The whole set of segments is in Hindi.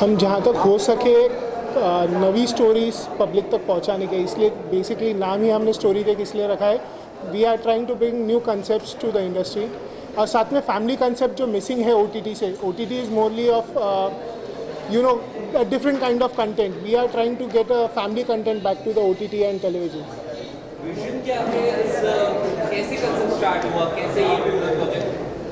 हम जहाँ तक हो सके नवी स्टोरीज पब्लिक तक पहुँचाने के, इसलिए बेसिकली नाम ही हमने स्टोरी टेक इसलिए रखा है. We are trying to bring new concepts to the industry. और साथ में फैमिली कंसेप्ट जो मिसिंग है OTT से. OTT is morally of a different kind of content. We are trying to get a family content back to the OTT and television. Vision क्या है, कैसे कंसेप्ट स्टार्ट हुआ, कैसे ये प्रोजेक्ट?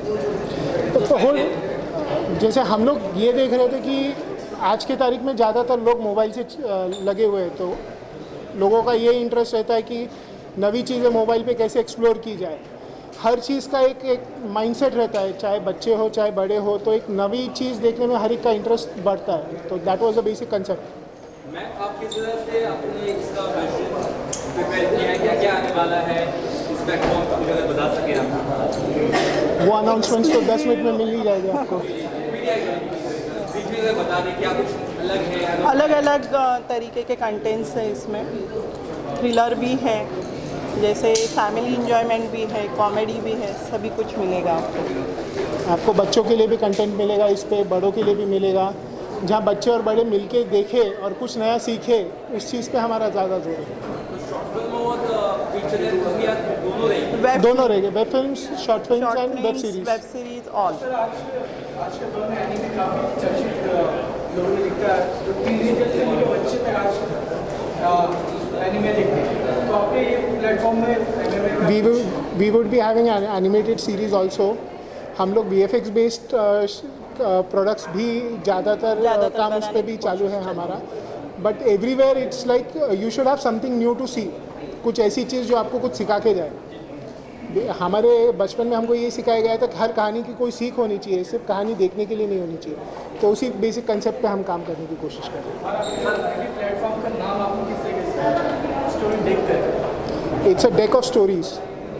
तो जैसे हम लोग ये देख रहे थे कि आज के तारीख में ज़्यादातर लोग मोबाइल से लगे हुए हैं, तो लोगों का ये इंटरेस्ट रहता है कि नवी चीज़ें मोबाइल पे कैसे एक्सप्लोर की जाए. हर चीज़ का एक माइंडसेट रहता है, चाहे बच्चे हो चाहे बड़े हो, तो एक नवी चीज़ देखने में हर एक का इंटरेस्ट बढ़ता है. तो that was the basic concept. मैं आपकी तरफ से अपने इसका विजन प्रिपेयर किया है, क्या क्या आने वाला है इस प्लेटफॉर्म पर, मुझे अगर बता सकें आप. वो अनाउंसमेंट्स तो 10 मिनट में मिल ही जाएगा आपको. बीच में अगर बता दें क्या कुछ अलग है. अलग अलग तरीके के कंटेंट्स हैं इसमें. थ्रिलर भी है, जैसे फैमिली इंजॉयमेंट भी है, कॉमेडी भी है, सभी कुछ मिलेगा आपको. आपको बच्चों के लिए भी कंटेंट मिलेगा इस पे, बड़ों के लिए भी मिलेगा. जहाँ बच्चे और बड़े मिलके देखें और कुछ नया सीखे, उस चीज़ पे हमारा ज़्यादा जोर है. दोनों रहेंगे, web films, short films and web series all. We would be having an animated series also. हम लोग VFX based प्रोडक्ट्स भी ज़्यादातर काम उस पर भी चालू है हमारा. But everywhere it's like you should have something new to see. कुछ ऐसी चीज़ जो आपको कुछ सिखा के जाए. हमारे बचपन में हमको ये सिखाया गया था कि हर कहानी की कोई सीख होनी चाहिए, सिर्फ कहानी देखने के लिए नहीं होनी चाहिए. तो उसी बेसिक कंसेप्ट पे हम काम करने की कोशिश कर रहे हैं. It's a deck of stories.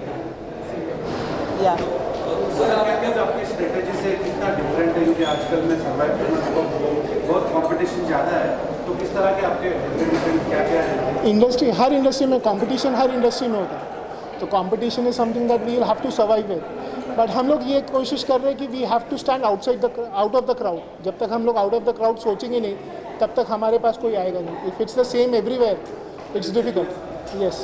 आपकी स्ट्रेटेजी से कितना डिफरेंट है, क्योंकि आजकल में सर्वाइव करना बहुत कंपटीशन ज़्यादा है, तो किस तरह के आपके क्या क्या है? इंडस्ट्री, हर इंडस्ट्री में कंपटीशन हर इंडस्ट्री में होता है. तो competition is something that we will have to survive with. But हम लोग ये कोशिश कर रहे हैं कि we have to stand out of the crowd. जब तक हम लोग आउट ऑफ द क्राउड सोचेंगे नहीं, तब तक हमारे पास कोई आएगा नहीं. If it's the same everywhere, it's difficult. Yes.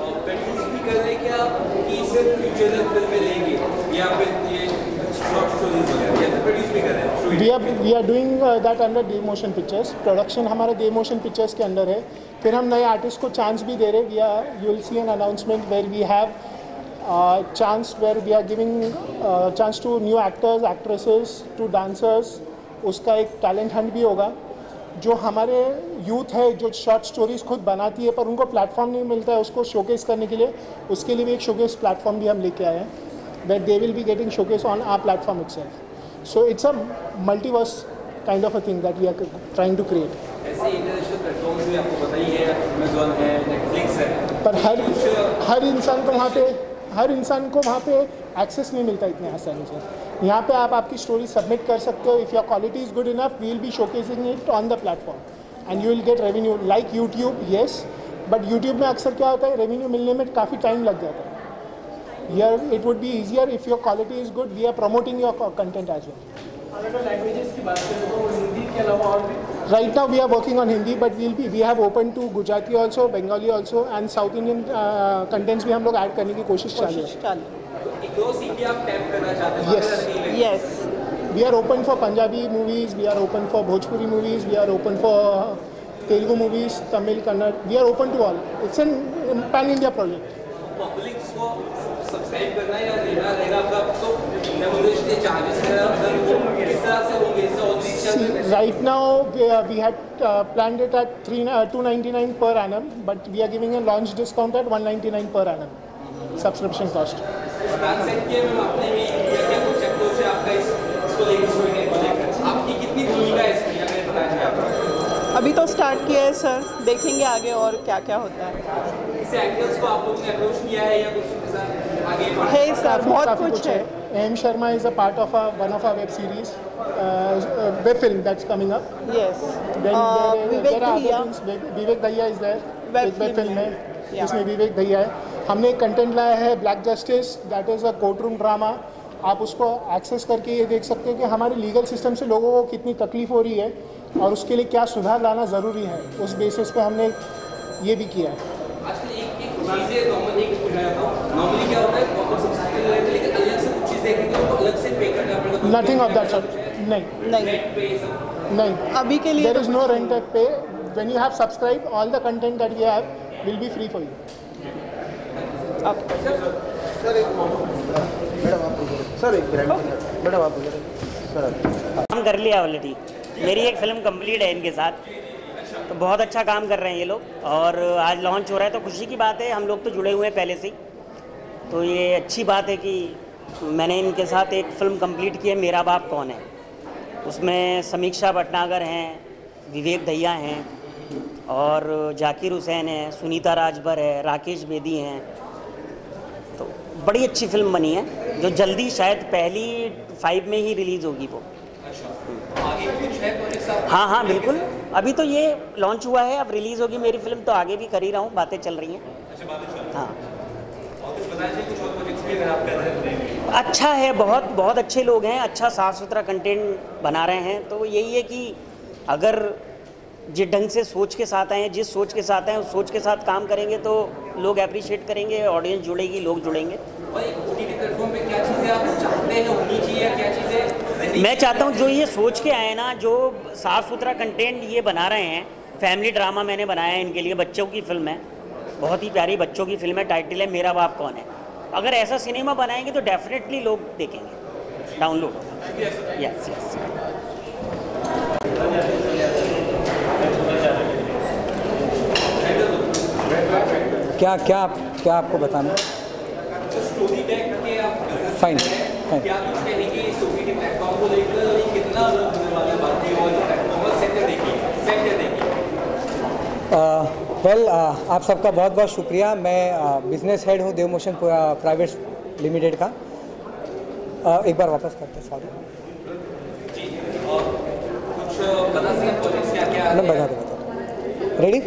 We are doing that under Dev Motion Pictures. Production हमारा Dev Motion Pictures के अंडर है. फिर हम नए आर्टिस्ट को चांस भी दे रहे. You will see an announcement where we have chance where we are giving chance to new actors, actresses, to dancers. उसका एक टैलेंट हंट भी होगा. जो हमारे यूथ है जो शॉर्ट स्टोरीज खुद बनाती है पर उनको प्लेटफॉर्म नहीं मिलता है उसको शोकेस करने के लिए, उसके लिए भी एक शोकेस प्लेटफॉर्म भी हम लेके आए हैं. That they will be getting showcased on our platform itself. So it's a multiverse kind of a thing that we are trying to create. ऐसे इंटरनेशनल प्लेटफॉर्म्स भी आपको पता ही है, Amazon है, Netflix है. पर हर इंसान को वहाँ पे एक्सेस नहीं मिलता इतने आसानी से. यहाँ पे आप आपकी स्टोरी सबमिट कर सकते हो. If your quality is good enough, we will be showcasing it on the platform and you will get revenue like YouTube. Yes, but YouTube में अक्सर क्या होता है, रेवेन्यू मिलने में काफ़ी टाइम लग जाता है. Here it would be easier if your quality is good. We are promoting your content as well. अगर लैंग्वेजेस की बात करें तो हिंदी के अलावा और भी? Right now we are working on Hindi, but we have open to Gujarati also, Bengali also, and South Indian contents भी हम लोग ऐड करने की कोशिश चालू है. एक दो सीटी आप टैप करना चाहते हैं? Yes. We are open for Punjabi movies. We are open for Bhojpuri movies. We are open for Telugu movies, Tamil, Kannada. We are open to all. It's a pan-India project. Public को सब्सक्राइब करना या लेना रहेगा आपका, तो रेमुनरेशन के चार्जेस किस तरह से होंगे? Right now we had planned it at 299 per annum, but we are giving a launch discount at 199 per annum subscription cost. आपकी कितनी भूमिका है इसमें, अगर बताया जाए आपको? अभी तो स्टार्ट किया है सर, देखेंगे आगे और क्या क्या होता है. इसे एक्टर्स को आप लोगों ने अप्रोच किया है या कुछ आगे है सर? बहुत कुछ है. AM Sharma is a part of one of our web series, web film that's coming up. Yes. Then there are Daya. other things. Vivek Daya is there. Web film है. Yeah. इसमें विवेक दहिया है. हमने एक कंटेंट लाया है black justice, that is a court room drama. आप उसको एक्सेस करके ये देख सकते हो कि हमारे लीगल सिस्टम से लोगों को कितनी तकलीफ हो रही है और उसके लिए क्या सुधार लाना ज़रूरी है, उस बेसिस पे हमने ये भी किया है। आजकल एक चीज़ें नॉर्मली क्या होता है, सब्सक्रिप्शन लेते हैं लेकिन अलग से कुछ चीज़ देखेंगे तो अलग से पे करना पड़ेगा। नथिंग ऑफ दैट सॉर्ट, नहीं अभी के लिए there is no rent at pay. When you have subscribe, all the content that we have will be free for you. काम कर लिया ऑलरेडी, मेरी एक फ़िल्म कंप्लीट है इनके साथ, तो बहुत अच्छा काम कर रहे हैं ये लोग और आज लॉन्च हो रहा है तो खुशी की बात है। हम लोग तो जुड़े हुए हैं पहले से ही, तो ये अच्छी बात है कि मैंने इनके साथ एक फ़िल्म कंप्लीट की है, मेरा बाप कौन है। उसमें समीक्षा भटनागर हैं, विवेक दहिया हैं और जाकिर हुसैन है, सुनीता राजभर है, राकेश बेदी हैं। तो बड़ी अच्छी फिल्म बनी है जो जल्दी शायद पहली 5 में ही रिलीज़ होगी वो। हाँ बिल्कुल, अभी तो ये लॉन्च हुआ है, अब रिलीज़ होगी मेरी फिल्म, तो आगे भी कर ही रहा हूँ, बातें चल रही हैं। हाँ अच्छा है, बहुत अच्छे लोग हैं, अच्छा साफ़ सुथरा कंटेंट बना रहे हैं। तो यही है कि अगर जिस ढंग से सोच के साथ आए हैं, जिस सोच के साथ आए हैं उस सोच के साथ काम करेंगे तो लोग अप्रिशिएट करेंगे, ऑडियंस जुड़ेगी, लोग जुड़ेंगे। प्लेटफॉर्म पे क्या चीज़ें आप चाहते हैं होनी चाहिए, क्या चीज़ें मैं चाहता हूँ जो ये सोच के आए ना, जो साफ़ सुथरा कंटेंट ये बना रहे हैं, फैमिली ड्रामा मैंने बनाया है इनके लिए, बच्चों की फिल्म है, बहुत ही प्यारी बच्चों की फिल्म है, टाइटल है मेरा बाप कौन है। अगर ऐसा सिनेमा बनाएंगे तो डेफिनेटली लोग देखेंगे, डाउनलोड होगा। Yes yes. क्या आपको बताना? स्टोरी डेक के आप फाइन क्या कुछ कहेंगे इस ओटीटी प्लेटफॉर्म को लेकर, कितना अलग होने वाला है बाकी और प्लेटफॉर्म सेक्टर देखिए। वेल, आप सबका बहुत बहुत शुक्रिया। मैं बिजनेस हेड हूँ देव मोशन प्राइवेट लिमिटेड का। एक बार वापस करते, सॉरी जी, और कुछ बता सकें प्रोजेक्ट्स क्या बता दो। रेडी?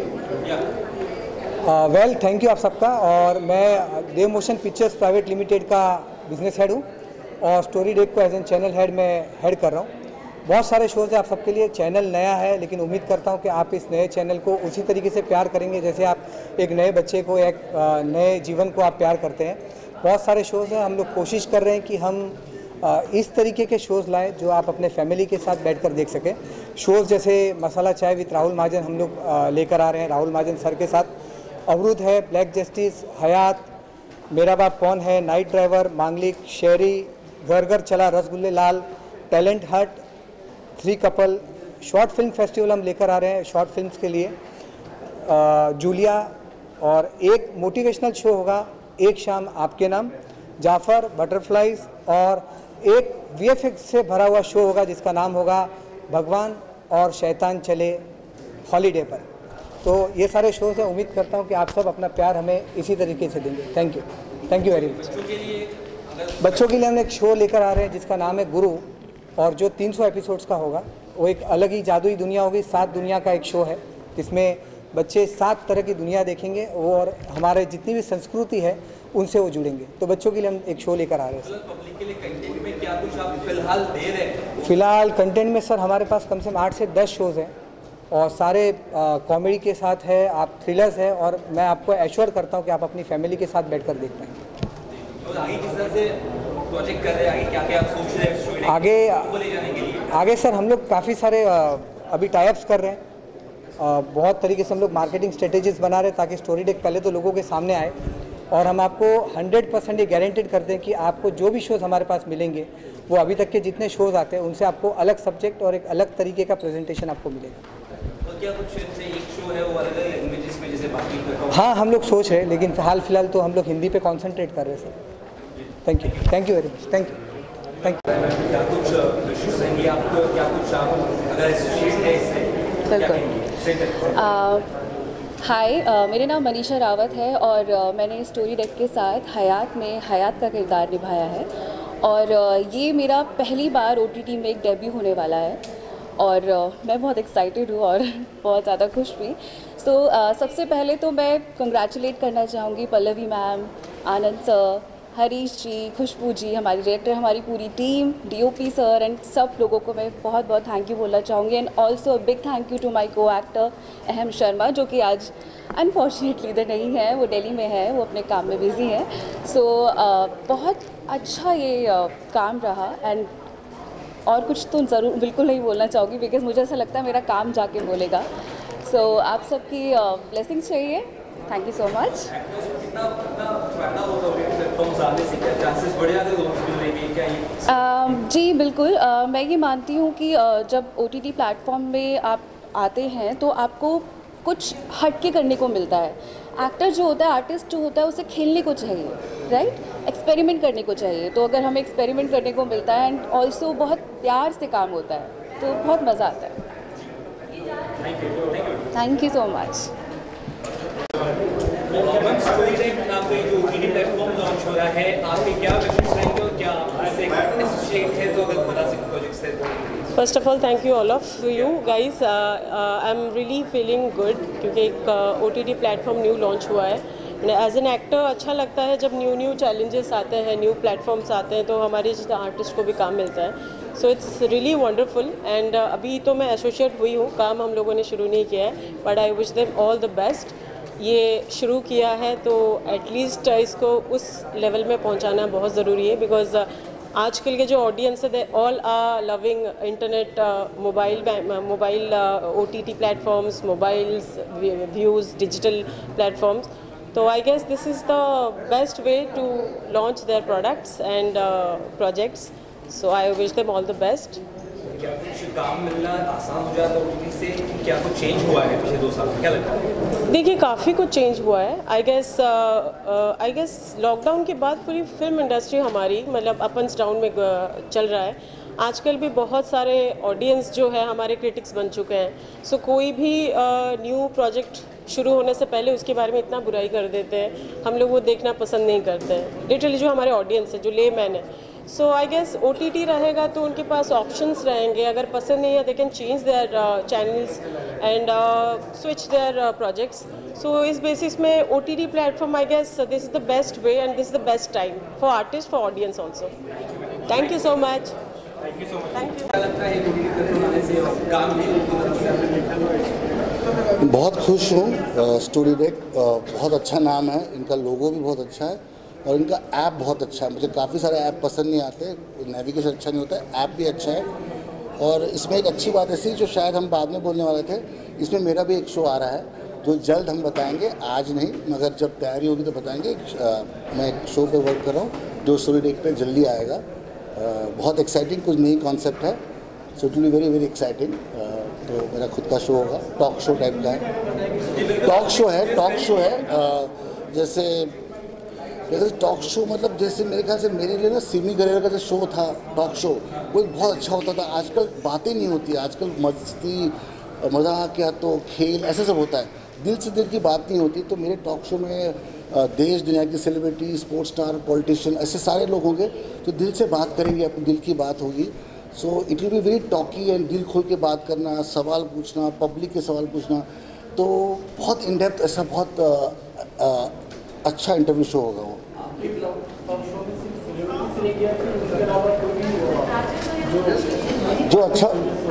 वेल, थैंक यू आप सबका। और मैं Dev motion pictures private limited का बिजनेस हेड हूँ और स्टोरी डेक को एज एन चैनल हेड मैं हेड कर रहा हूँ। बहुत सारे शोज़ हैं आप सबके लिए। चैनल नया है लेकिन उम्मीद करता हूँ कि आप इस नए चैनल को उसी तरीके से प्यार करेंगे जैसे आप एक नए बच्चे को, एक नए जीवन को आप प्यार करते हैं। बहुत सारे शोज़ हैं, हम लोग कोशिश कर रहे हैं कि हम इस तरीके के शोज़ लाएं जो आप अपने फैमिली के साथ बैठकर देख सकें। शोज़ जैसे मसाला चाय विद राहुल महाजन हम लोग लेकर आ रहे हैं, राहुल महाजन सर के साथ। अवरुद्ध है, ब्लैक जस्टिस, हयात, मेरा बाप कौन है, नाइट ड्राइवर, मांगलिक, शेरी, घर घर चला रसगुल्ले लाल, टैलेंट हट, 3 कपल। शॉर्ट फिल्म फेस्टिवल हम लेकर आ रहे हैं शॉर्ट फिल्म्स के लिए, जूलिया। और एक मोटिवेशनल शो होगा, एक शाम आपके नाम, जाफ़र, बटरफ्लाइज। और एक वीएफएक्स से भरा हुआ शो होगा जिसका नाम होगा भगवान और शैतान चले हॉलीडे पर। तो ये सारे शोज़ हैं, उम्मीद करता हूँ कि आप सब अपना प्यार हमें इसी तरीके से देंगे। Thank you very much. बच्चों के लिए हम एक शो लेकर आ रहे हैं जिसका नाम है गुरु, और जो 300 एपिसोड्स का होगा वो एक अलग ही जादुई दुनिया होगी। 7 दुनिया का एक शो है जिसमें बच्चे 7 तरह की दुनिया देखेंगे और हमारे जितनी भी संस्कृति है उनसे वो जुड़ेंगे। तो बच्चों के लिए हम एक शो लेकर आ रहे हैं। पब्लिक के लिए कंटेंट में क्या कुछ आप फिलहाल दे रहे हैं? फिलहाल कंटेंट में सर हमारे पास कम से कम 8 से 10 शोज़ हैं और सारे कॉमेडी के साथ है, आप थ्रिलर्स है, और मैं आपको एश्योर करता हूँ कि आप अपनी फैमिली के साथ बैठकर देख पाएंगे। तो आगे किस तरह से प्रोजेक्ट कर रहे हैं, आगे क्या आप सोच रहे हैं आगे सर हम लोग काफ़ी सारे अभी टाइप्स कर रहे हैं। बहुत तरीके से हम लोग मार्केटिंग स्ट्रेटेजीज बना रहे हैं ताकि स्टोरी डेक पहले तो लोगों के सामने आए, और हम आपको 100% ये गारंटेड करते हैं कि आपको जो भी शोज़ हमारे पास मिलेंगे वो अभी तक के जितने शोज़ आते हैं उनसे आपको अलग सब्जेक्ट और एक अलग तरीके का प्रेजेंटेशन आपको मिलेगा। तो क्या कुछ एक शो है वो अलग लैंग्वेजेस में जैसे बाकी? हाँ, हम लोग सोच रहे हैं, लेकिन फिलहाल तो हम लोग हिंदी पे कॉन्सेंट्रेट कर रहे हैं sir. Thank you very much. Thank you. क्या कुछ इश्यूज रहेंगे आपको, क्या कुछ आप अगर हाय, मेरा नाम मनीषा रावत है और मैंने स्टोरी डेक के साथ हयात में हयात का किरदार निभाया है, और ये मेरा पहली बार ओटीटी में एक डेब्यू होने वाला है और मैं बहुत एक्साइटेड हूँ और बहुत ज़्यादा खुश भी। सबसे पहले तो मैं कंग्रेचुलेट करना चाहूँगी पल्लवी मैम, आनंद सर, हरीश जी, खुशबू जी, हमारी डायरेक्टर, हमारी पूरी टीम, डीओपी सर एंड सब लोगों को मैं बहुत बहुत थैंक यू बोलना चाहूँगी। And also a big thank you to my को एक्टर अहम शर्मा, जो कि आज अनफॉर्चुनेटली इधर नहीं है, वो दिल्ली में है, वो अपने काम में बिज़ी है। सो बहुत अच्छा ये काम रहा। एंड और कुछ तो ज़रूर बिल्कुल नहीं बोलना चाहूँगी, बिकॉज मुझे ऐसा लगता है मेरा काम जाके बोलेगा। सो आप सबकी ब्लेसिंग्स चाहिए। Thank you so much. जी बिल्कुल, मैं ये मानती हूँ कि जब OTT प्लेटफॉर्म में आप आते हैं तो आपको कुछ हट के करने को मिलता है। एक्टर जो होता है, आर्टिस्ट जो होता है, उसे खेलने को चाहिए, राइट, एक्सपेरिमेंट करने को चाहिए। तो अगर हमें एक्सपेरिमेंट करने को मिलता है एंड ऑल्सो बहुत प्यार से काम होता है तो बहुत मज़ा आता है। Thank you so much. आपका जो OTT प्लेटफॉर्म लॉन्च हो रहा है, आपके क्या विशेष रहेंगे और क्या इससे एसोसिएट है, तो अगर बता सकें प्रोजेक्ट से तो। First of all thank you all of you guys. I am really feeling good क्योंकि एक OTT प्लेटफॉर्म न्यू लॉन्च हुआ है। एज एन एक्टर अच्छा लगता है जब न्यू चैलेंजेस आते हैं, न्यू प्लेटफॉर्म्स आते हैं, तो हमारे आर्टिस्ट को भी काम मिलता है। So it's really wonderful. And अभी तो मैं एसोसिएट हुई हूँ, काम हम लोगों ने शुरू नहीं किया है, but I wish them all the best. ये शुरू किया है तो एटलीस्ट इसको उस लेवल में पहुंचाना बहुत ज़रूरी है, बिकॉज आजकल के जो ऑडियंस है they all are loving internet, mobile OTT platforms, mobiles views, digital platforms. तो I guess this is the best way to launch their products and projects. So I wish them all the best. क्या कुछ काम मिलना आसान हो जाता है OTT से? क्या कुछ चेंज हुआ है पिछले 2 साल में, क्या लगता है? देखिए काफ़ी कुछ चेंज हुआ है। आई गेस लॉकडाउन के बाद पूरी फिल्म इंडस्ट्री हमारी मतलब अप एंड डाउन में चल रहा है। आजकल भी बहुत सारे ऑडियंस जो है हमारे क्रिटिक्स बन चुके हैं। सो कोई भी न्यू प्रोजेक्ट शुरू होने से पहले उसके बारे में इतना बुराई कर देते हैं, हम लोग वो देखना पसंद नहीं करते हैं, लिटरली जो हमारे ऑडियंस है, जो लेमैन है। सो आई गेस OTT रहेगा तो उनके पास ऑप्शंस रहेंगे, अगर पसंद नहीं है they can change their channels and switch their projects. So इस बेसिस में OTT platform I guess this is the best way and this is the best time for artist, for audience also. Thank you so much. Thank you so much. Thank you. क्या लगता है OTT प्लेटफॉर्म आने से काम भी? बहुत खुश हूँ। स्टोरी डेक बहुत अच्छा नाम है, इनका लोगो भी बहुत अच्छा है और इनका ऐप बहुत अच्छा है। मुझे काफ़ी सारे ऐप पसंद नहीं आते, नेविगेशन अच्छा नहीं होता है, ऐप भी अच्छा है। और इसमें एक अच्छी बात ऐसी जो शायद हम बाद में बोलने वाले थे, इसमें मेरा भी एक शो आ रहा है जो जल्द हम बताएंगे, आज नहीं मगर जब तैयारी होगी तो बताएंगे। मैं एक शो पे वर्क कर रहा हूँ जो स्टोरी डेक पे जल्दी आएगा। बहुत एक्साइटिंग, कुछ नई कॉन्सेप्ट है, so it will be very exciting. तो मेरा खुद का शो होगा, टॉक शो टाइप का है, टॉक शो है। जैसे टॉक शो मतलब जैसे मेरे ख्याल से मेरे लिए ना सिमी गरेरा का जो शो था टॉक शो, वो बहुत अच्छा होता था। आजकल बातें नहीं होती, आजकल मस्ती मजाक या तो खेल ऐसे सब होता है, दिल से दिल की बात नहीं होती। तो मेरे टॉक शो में देश दुनिया की सेलिब्रिटी, स्पोर्ट्स स्टार, पॉलिटिशियन, ऐसे सारे लोग होंगे जो दिल से बात करेंगे, अपने दिल की बात होगी। So it will be very talky and दिल खोल के बात करना, सवाल पूछना, पब्लिक के सवाल पूछना, तो बहुत इन डेप्थ ऐसा बहुत अच्छा इंटरव्यू शो होगा वो। जो अच्छा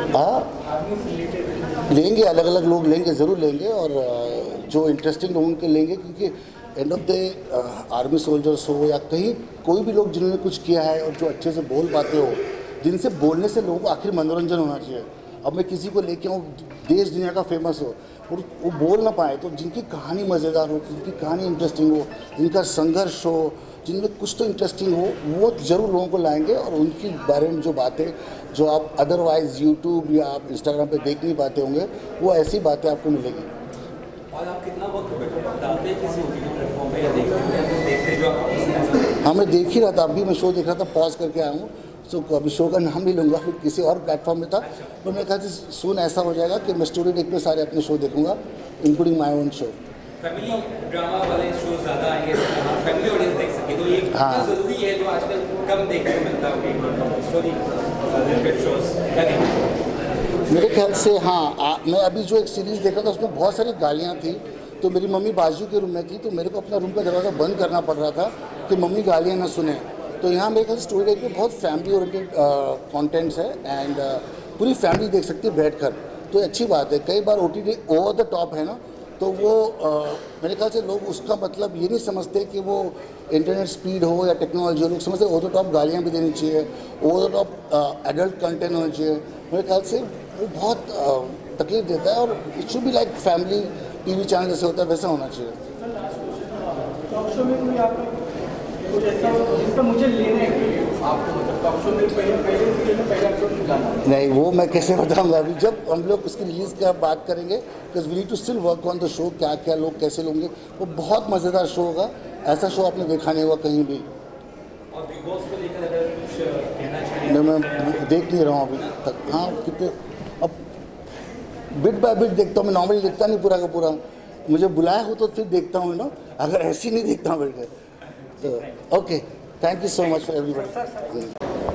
लेंगे, अलग अलग लोग लेंगे, ज़रूर लेंगे, और जो इंटरेस्टिंग लोगों के लेंगे, क्योंकि end of the army soldiers हो या कहीं कोई भी लोग जिन्होंने कुछ किया है और जो अच्छे से बोल पाते हो, जिनसे बोलने से लोगों को आखिर मनोरंजन होना चाहिए। अब मैं किसी को लेके आऊँ देश दुनिया का फेमस हो और वो बोल ना पाए, तो जिनकी कहानी मज़ेदार हो, जिनकी कहानी इंटरेस्टिंग हो, जिनका संघर्ष हो, जिनमें कुछ तो इंटरेस्टिंग हो, वो ज़रूर लोगों को लाएंगे। और उनकी बारे में जो बातें जो आप अदरवाइज़ यूट्यूब या आप इंस्टाग्राम पे देख नहीं पाते होंगे, वो ऐसी बातें आपको मिलेगी। और आप कितना वक्त डालते हैं किसी प्लेटफॉर्म पे या देखते हैं जो आप? हाँ, मैं देख ही रहा था, अभी मैं शो देख रहा था, पॉज करके आया हूँ। सो अभी शो का नाम नहीं लूँगा, फिर किसी और प्लेटफॉर्म में था, तो मैं कहा सुन ऐसा हो जाएगा कि मैं स्टोरी डेक पे सारे अपने शो देखूँगा, including my own show. Family drama वाले शो ज़्यादा आएंगे, फैमिली ऑडियंस देख सके, तो ये कितना ज़रूरी है जो आजकल कम देखने को मिलता है स्टोरी रिलेटेड शोज? मेरे ख्याल से हाँ। मैं अभी जो एक सीरीज़ देखा था उसमें बहुत सारी गालियाँ थी, तो मेरी मम्मी बाजू के रूम में थी, तो मेरे को अपना रूम का दरवाज़ा बंद करना पड़ रहा था कि मम्मी गालियाँ ना सुने। तो यहाँ मेरे ख्याल से स्टोरी डेक पे बहुत फैमिली ओरिएंटेड कंटेंट्स है एंड पूरी फैमिली देख सकती है बैठकर, तो अच्छी बात है। कई बार OTT ओवर द टॉप है ना, तो वो मेरे ख्याल से लोग उसका मतलब ये नहीं समझते कि वो इंटरनेट स्पीड हो या टेक्नोलॉजी हो, लोग समझते ओवर द टॉप गालियाँ भी देनी चाहिए, over the top adult content होना चाहिए। मेरे ख्याल से वो बहुत तकलीफ देता है और it should be like family TV channel जैसे होता है वैसा होना चाहिए। टॉक शो में कोई आपका कुछ ऐसा हो जिसका मुझे लेना है आपको, मतलब टॉक शो में पहले एपिसोड जाना नहीं, वो मैं कैसे बताऊंगा अभी, जब हम लोग उसकी रिलीज़ का बात करेंगे, because we need to still work on the show, क्या क्या लोग कैसे लोगे। वो बहुत मज़ेदार शो होगा, ऐसा शो आपने देखा नहीं हुआ कहीं भी। और बिग बॉस को लेकर अगर कुछ कहना चाहिए? मैं देख नहीं रहा हूँ अभी तक। हाँ, कितने अब बिट बाय बिट देखता हूँ मैं, नॉर्मली देखता नहीं पूरा का पूरा, मुझे बुलाया हो तो फिर देखता हूँ ना, अगर ऐसे ही नहीं देखता हूँ बैठ कर। तो okay, thank you so much for everybody.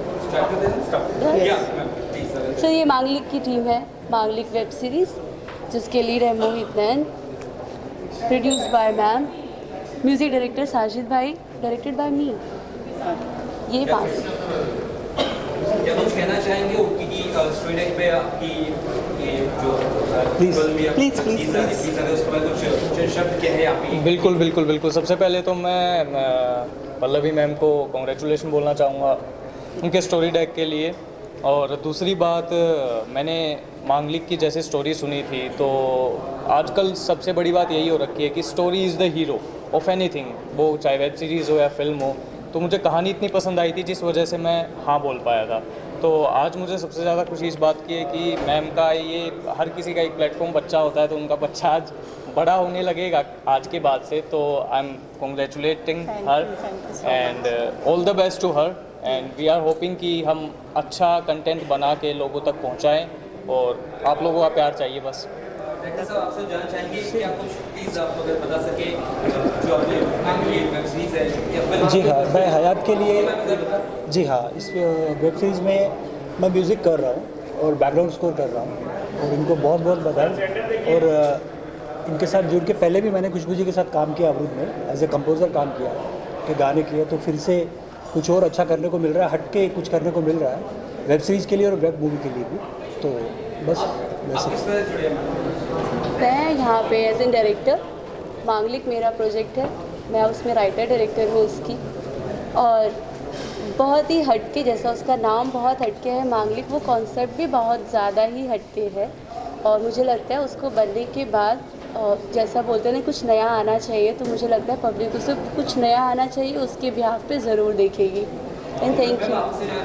Sir ये मांगलिक की टीम है, मांगलिक वेब सीरीज़ जिसके लीड है Mohit Nain, produce by ma'am, music director Sajid भाई, डायरेक्टेड बाय मी। ये बात क्या कुछ कहना चाहेंगे OTT स्टोरी डेक पे आपकी ये जो प्लीज उसके बाद कुछ शब्द क्या है आपकी? बिल्कुल। सबसे पहले तो मैं पल्लवी मैम को कॉन्ग्रेचुलेशन बोलना चाहूँगा उनके स्टोरी डेक के लिए। और दूसरी बात, मैंने मांगलिक की जैसे स्टोरी सुनी थी, तो आजकल सबसे बड़ी बात यही हो रखी है कि story is the hero of anything, वो चाहे वेब सीरीज़ हो या फिल्म हो। तो मुझे कहानी इतनी पसंद आई थी जिस वजह से मैं हाँ बोल पाया था। तो आज मुझे सबसे ज़्यादा खुशी इस बात की है कि मैम का ये, हर किसी का एक प्लेटफॉर्म बच्चा होता है, तो उनका बच्चा आज बड़ा होने लगेगा आज के बाद से। तो I am congratulating her and all the best to her and we are hoping कि हम अच्छा कंटेंट बना के लोगों तक पहुंचाएं और आप लोगों का प्यार चाहिए बस। डायरेक्टर साहब आपसे जानना चाहेंगे कि आप कुछ प्लीज़ आप अगर बता सके जो आपने वेब सीरीज़ है। जी हाँ, मैं हयात के लिए, जी हाँ, इस वेब सीरीज़ में मैं म्यूज़िक कर रहा हूँ और बैकग्राउंड स्कोर कर रहा हूँ और इनको बहुत बहुत बधाई। और इनके साथ जुड़ के पहले भी मैंने खुशबू जी के साथ काम किया अवरुद्ध में, एज ए कंपोज़र काम किया के गाने किए, तो फिर से कुछ और अच्छा करने को मिल रहा है, हट के कुछ करने को मिल रहा है वेब सीरीज़ के लिए और वेब मूवी के लिए भी। तो बस वैसे मैं यहाँ पे एज एन डायरेक्टर, मांगलिक मेरा प्रोजेक्ट है, मैं उसमें राइटर डायरेक्टर हूँ उसकी। और बहुत ही हटके, जैसा उसका नाम बहुत हटके है मांगलिक, वो कॉन्सेप्ट भी बहुत ज़्यादा ही हटके है। और मुझे लगता है उसको बनने के बाद जैसा बोलते हैं ना, कुछ नया आना चाहिए, तो मुझे लगता है पब्लिक उसे कुछ नया आना चाहिए, उसके बिहाफ पे ज़रूर देखेगी। And thank you.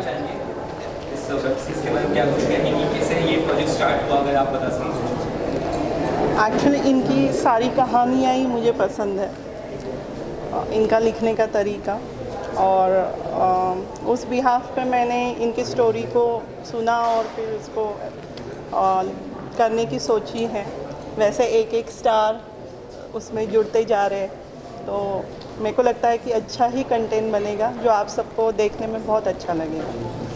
एक्चुअली इनकी सारी कहानियाँ ही मुझे पसंद है, इनका लिखने का तरीका, और उस बिहाफ पे मैंने इनकी स्टोरी को सुना और फिर उसको करने की सोची है। वैसे एक एक स्टार उसमें जुड़ते जा रहे हैं, तो मेरे को लगता है कि अच्छा ही कंटेंट बनेगा जो आप सबको देखने में बहुत अच्छा लगेगा।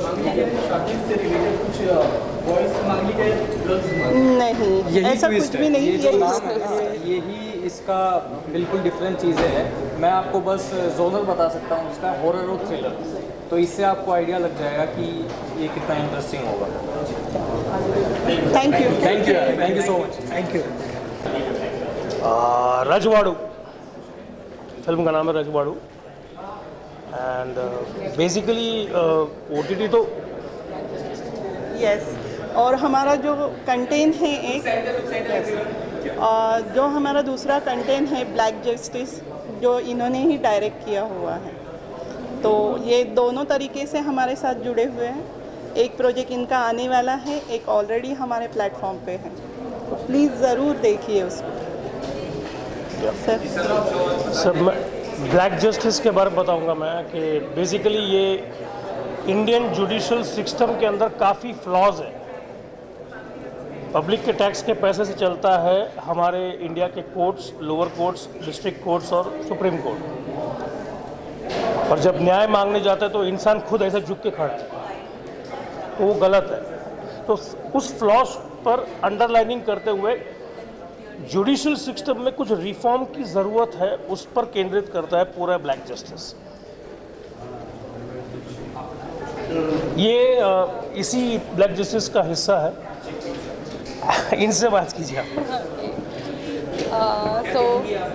नहीं, ऐसा कुछ भी नहीं, यही इसका बिल्कुल डिफरेंट चीज़ें हैं। मैं आपको बस जोनर बता सकता हूँ इसका, हॉरर और थ्रिलर, तो इससे आपको आइडिया लग जाएगा कि ये कितना इंटरेस्टिंग होगा। Thank you so much. Thank you. Rajwadu film का नाम है, रजवाड़ू। एंड बेसिकली OTT तो यस, और हमारा जो कंटेंट है जो हमारा दूसरा कंटेंट है ब्लैक जस्टिस, जो इन्होंने ही डायरेक्ट किया हुआ है, तो ये दोनों तरीके से हमारे साथ जुड़े हुए हैं। एक प्रोजेक्ट इनका आने वाला है, एक ऑलरेडी हमारे प्लेटफॉर्म पे है, तो प्लीज़ ज़रूर देखिए उसको। सर मैं ब्लैक जस्टिस के बारे में बताऊंगा मैं कि बेसिकली ये इंडियन जुडिशल सिस्टम के अंदर काफ़ी फ्लॉज है। पब्लिक के टैक्स के पैसे से चलता है हमारे इंडिया के courts, lower courts, district courts और सुप्रीम कोर्ट। और जब न्याय मांगने जाता है तो इंसान खुद ऐसे झुक के खड़ा है, तो वो गलत है। तो उस फ्लॉज पर अंडरलाइनिंग करते हुए जुडिशल सिस्टम में कुछ रिफॉर्म की ज़रूरत है, उस पर केंद्रित करता है पूरा ब्लैक जस्टिस। ये इसी ब्लैक जस्टिस का हिस्सा है। इनसे बात कीजिए आप। सो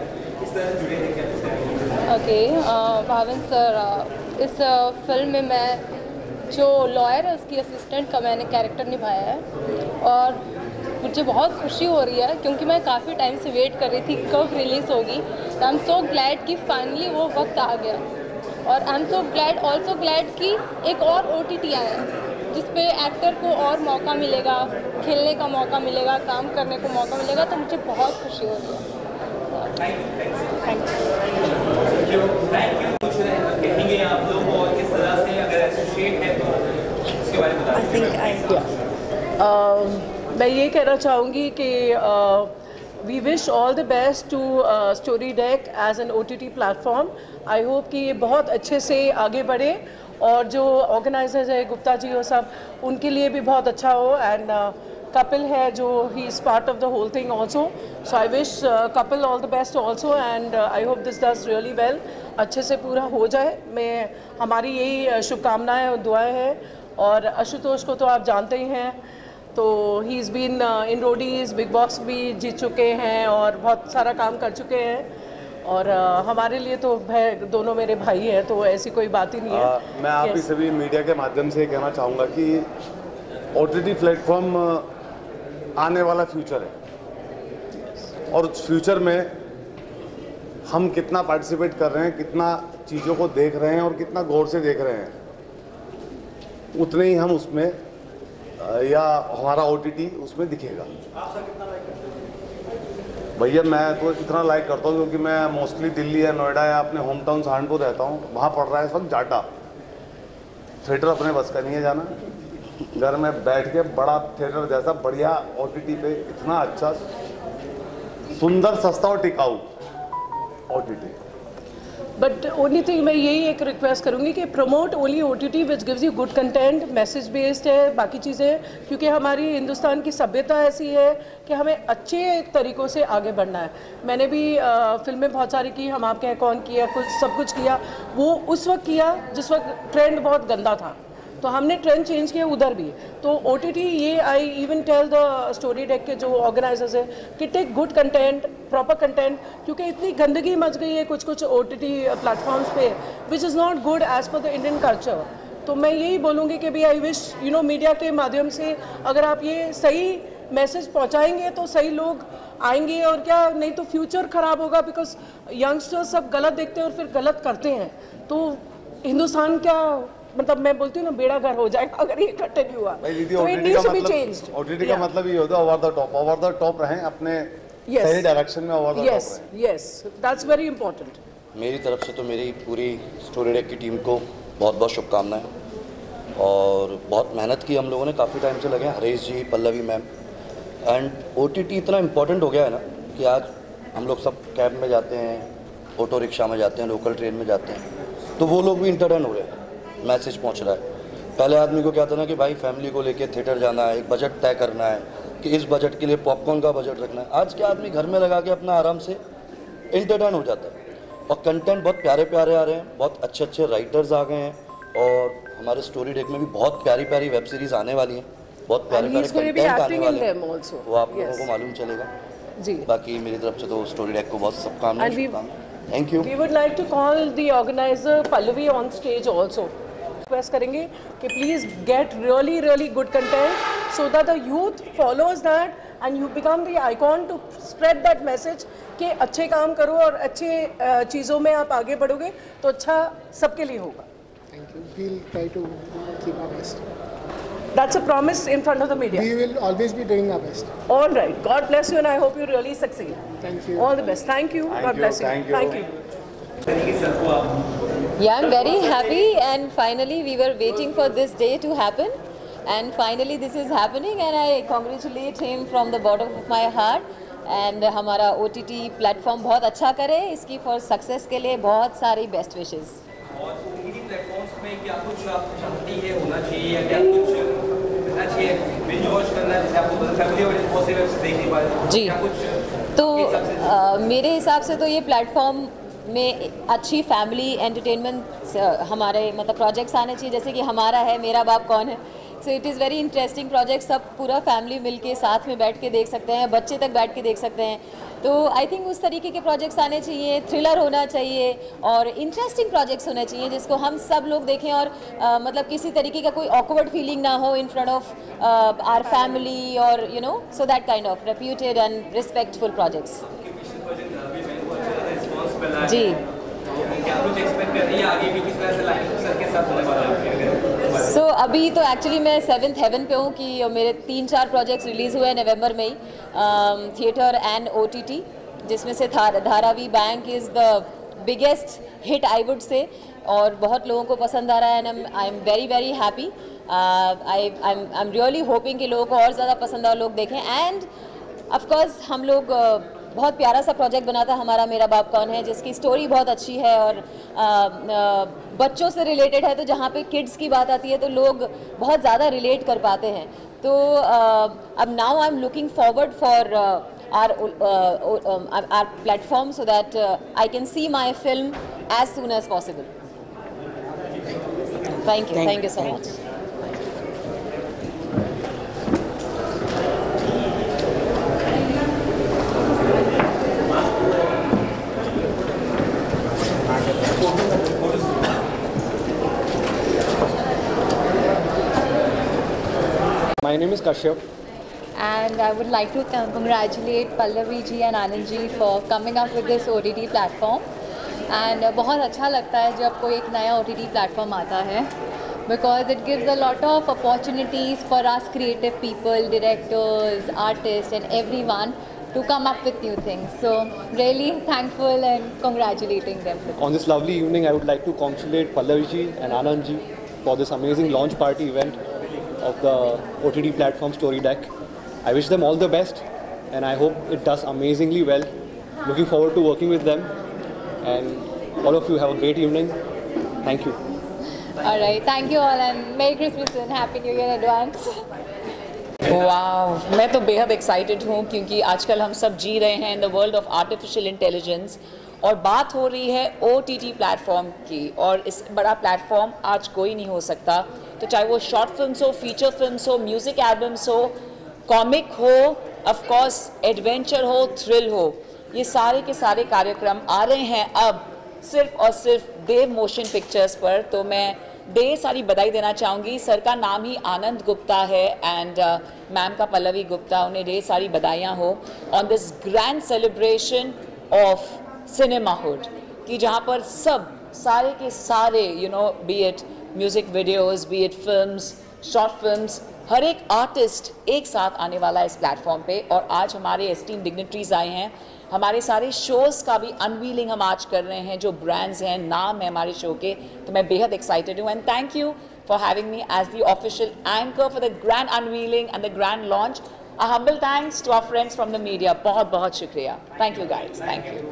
ओके भावन सर, इस फिल्म में मैं जो लॉयर है उसकी असिस्टेंट का मैंने कैरेक्टर निभाया है और मुझे बहुत खुशी हो रही है क्योंकि मैं काफ़ी टाइम से वेट कर रही थी कब रिलीज़ होगी। आई एम सो ग्लैड कि फाइनली वो वक्त आ गया और I am so glad also glad कि एक और OTT आया है जिस पे एक्टर को और मौका मिलेगा, खेलने का मौका मिलेगा, काम करने को मौका मिलेगा, तो मुझे बहुत खुशी हो रही है। कहेंगे आप लोग और किस तरह से अगर एसोसिएट है तो इसके बारे में मैं ये कहना चाहूँगी कि we wish all the best to story deck as an OTT platform. I hope कि ये बहुत अच्छे से आगे बढ़े और जो ऑर्गेनाइजर्स है गुप्ता जी और सब, उनके लिए भी बहुत अच्छा हो। एंड कपिल है जो he is part of the whole thing also, so I wish Kapil all the best also and I hope this does really well, अच्छे से पूरा हो जाए। मैं हमारी यही शुभकामनाएं और दुआएं हैं। और आशुतोष को तो आप जानते ही हैं, तो he is been in Roadies, Bigg Boss भी जीत चुके हैं और बहुत सारा काम कर चुके हैं और हमारे लिए तो दोनों मेरे भाई हैं, तो ऐसी कोई बात ही नहीं है। मैं आप ही सभी मीडिया के माध्यम से कहना चाहूँगा कि OTT प्लेटफॉर्म आने वाला फ्यूचर है और उस फ्यूचर में हम कितना पार्टिसिपेट कर रहे हैं, कितना चीज़ों को देख रहे हैं और कितना गौर से देख रहे हैं, उतने ही हम उसमें या हमारा OTT उसमें दिखेगा। भैया मैं तो इतना लाइक करता हूँ क्योंकि मैं मोस्टली दिल्ली या नोएडा या अपने होम टाउन सहारनपुर रहता हूँ। वहाँ पड़ रहा है इस वक्त जाटा थिएटर, अपने बस का नहीं है जाना। घर में बैठ के बड़ा थिएटर जैसा बढ़िया OTT पे इतना अच्छा सुंदर सस्ता और टिकाऊ OTT। बट ओनली थिंग मैं यही एक रिक्वेस्ट करूँगी कि promote only OTT which gives you good content, message based है, बाकी चीज़ें, क्योंकि हमारी हिंदुस्तान की सभ्यता ऐसी है कि हमें अच्छे तरीक़ों से आगे बढ़ना है। मैंने भी फिल्में बहुत सारी की, हम आपके हैं कौन किया, कुछ सब कुछ किया, वो उस वक्त किया जिस वक्त ट्रेंड बहुत गंदा था, तो हमने ट्रेंड चेंज किया उधर भी। तो OTT ये I even tell the story deck के जो ऑर्गेनाइजर्स है कि take good content, proper content, क्योंकि इतनी गंदगी मच गई है कुछ कुछ OTT प्लेटफॉर्म्स पे which is not good as per the Indian culture. तो मैं यही बोलूँगी कि भी आई विश मीडिया के माध्यम से अगर आप ये सही मैसेज पहुँचाएंगे तो सही लोग आएंगे, और क्या नहीं तो फ्यूचर ख़राब होगा, बिकॉज यंगस्टर्स सब गलत देखते हैं और फिर गलत करते हैं, तो हिंदुस्तान क्या मतलब मैं बोलती हूँ ना बेड़ा घर हो जाएगा अगर ये कंटिन्यू हुआ। तो it needs to be changed. OTT का मतलब ये होता है ओवर द टॉप रहें, अपने सही डायरेक्शन में ओवर द टॉप रहें। Yes, that's very important. मेरी तरफ से तो मेरी पूरी स्टोरी डेक की टीम को बहुत बहुत शुभकामनाएं और बहुत मेहनत की हम लोगों ने, काफ़ी टाइम से लगे, Harish ji, Pallavi ma'am. And OTT इतना इम्पोर्टेंट हो गया है ना कि आज हम लोग सब कैब में जाते हैं, ऑटो रिक्शा में जाते हैं, लोकल ट्रेन में जाते हैं, तो वो लोग भी इंटरटेन हो रहे हैं, मैसेज पहुंच रहा है। पहले आदमी को क्या था ना कि भाई फैमिली को लेके थिएटर जाना है, एक बजट तय करना है कि इस बजट के लिए पॉपकॉर्न का बजट रखना है। आज के आदमी घर में लगा के अपना आराम से इंटरटेन हो जाता है और कंटेंट बहुत प्यारे प्यारे आ रहे हैं, बहुत अच्छे अच्छे राइटर्स आ गए हैं और हमारे स्टोरी डेक में भी बहुत प्यारी प्यारी वेब सीरीज़ आने वाली हैं, बहुत प्यारे प्यारे कंटेंट आने वाले हैं, वो आप लोगों को मालूम चलेगा जी। बाकी मेरी तरफ से तो स्टोरी डेक को बहुत शुभकामनाएं। Thank you. We would like to call the organizer Pallavi on stage also. Request करेंगे कि please get really good content so that the youth follows that and you become the icon to spread that message कि अच्छे काम करो और अच्छे चीज़ों में आप आगे बढ़ोगे तो अच्छा सबके लिए होगा। Thank you. We'll try to keep our best. That's a promise in front of the media. We will always be doing our best. All right. God bless you and I hope you really succeed. Thank you. All the best. Thank you. God bless you. Thank you. Yeah, I'm very happy and finally we were waiting for this day to happen and finally this is happening and I congratulate him from the bottom of my heart and हमारा OTT प्लेटफॉर्म बहुत अच्छा करे, इसकी फॉर सक्सेस के लिए बहुत सारी बेस्ट विशेस। और OTT प्लेटफॉर्म्स में क्या कुछ आप चाहती है होना चाहिए या क्या कुछ करना चाहिए, बिंज वॉच करना जैसे आपको फैमिली और पॉसिबल देख नहीं पाए जी, क्या कुछ? तो मेरे हिसाब से तो ये प्लेटफॉर्म में अच्छी फैमिली एंटरटेनमेंट हमारे मतलब प्रोजेक्ट्स आने चाहिए, जैसे कि हमारा है मेरा बाप कौन है। So it is very interesting project, सब पूरा फैमिली मिलके साथ में बैठ के देख सकते हैं, बच्चे तक बैठ के देख सकते हैं। तो आई थिंक उस तरीके के प्रोजेक्ट्स आने चाहिए, थ्रिलर होना चाहिए और इंटरेस्टिंग प्रोजेक्ट्स होने चाहिए जिसको हम सब लोग देखें और मतलब किसी तरीके का कोई ऑकवर्ड फीलिंग ना हो in front of our family और you know so that kind of reputed and respectful projects. जी क्या कुछ एक्सपेक्ट कर रही है आगे भी, किस तरह से लाइन सर के साथ होने वाला है? सो अभी तो एक्चुअली मैं 7th हेवन पे हूँ कि मेरे 3-4 प्रोजेक्ट्स रिलीज़ हुए हैं नवंबर में ही, थिएटर एंड OTT, जिसमें से Dharavi bank is the biggest hit I would say, और बहुत लोगों को पसंद आ रहा है and I am very very happy. I am really hoping कि लोगों को और ज़्यादा पसंद आए, लोग देखें। एंड ऑफ कोर्स हम लोग बहुत प्यारा सा प्रोजेक्ट बना था हमारा मेरा बाप कौन है, जिसकी स्टोरी बहुत अच्छी है और बच्चों से रिलेटेड है, तो जहाँ पे किड्स की बात आती है तो लोग बहुत ज़्यादा रिलेट कर पाते हैं। तो अब now I am looking forward for our platform so that I can see my film as soon as possible. Thank you so much. My name is Kashyap. And I would like to congratulate Pallavi ji and Anand ji for coming up with this OTT platform. And बहुत अच्छा लगता है जब कोई एक नया OTT platform आता है, because it gives a lot of opportunities for us creative people, directors, artists and everyone to come up with new things. So really thankful and congratulating them. On this lovely evening, I would like to congratulate Pallavi ji and Anand ji for this amazing launch party event of the OTT platform Story Deck. I wish them all the best and I hope it does amazingly well. Looking forward to working with them and all of you have a great evening. Thank you. All right, thank you all and Merry Christmas and Happy New Year in advance. वाह, मैं तो बेहद एक्साइटेड हूँ क्योंकि आजकल हम सब जी रहे हैं in the world of artificial intelligence और बात हो रही है OTT प्लेटफॉर्म की, और इस बड़ा प्लेटफॉर्म आज कोई नहीं हो सकता। तो चाहे वो शॉर्ट फिल्म्स हो, फीचर फिल्म्स हो, म्यूज़िक एल्बम्स हो, कॉमिक हो, ऑफ कोर्स एडवेंचर हो, थ्रिल हो, ये सारे के सारे कार्यक्रम आ रहे हैं अब सिर्फ और सिर्फ देव मोशन पिक्चर्स पर। तो मैं ढेर सारी बधाई देना चाहूँगी। सर का नाम ही आनंद गुप्ता है एंड मैम का पल्लवी गुप्ता, उन्हें ढेर सारी बधाइयाँ हो on this grand celebration of cinemahood, कि जहाँ पर सब सारे के सारे be it music videos, be it films, short films, हर एक आर्टिस्ट एक साथ आने वाला है इस प्लेटफॉर्म पे। और आज हमारे एस्टीम डिग्निटरीज आए हैं, हमारे सारे शोज़ का भी अनवीलिंग हम आज कर रहे हैं, जो ब्रांड्स हैं, नाम है हमारे शो के। तो मैं बेहद एक्साइटेड हूँ and thank you for having me as the official anchor for the grand unveiling and the grand launch. A humble thanks to our friends from the media, बहुत बहुत शुक्रिया। Thank you guys, thank you.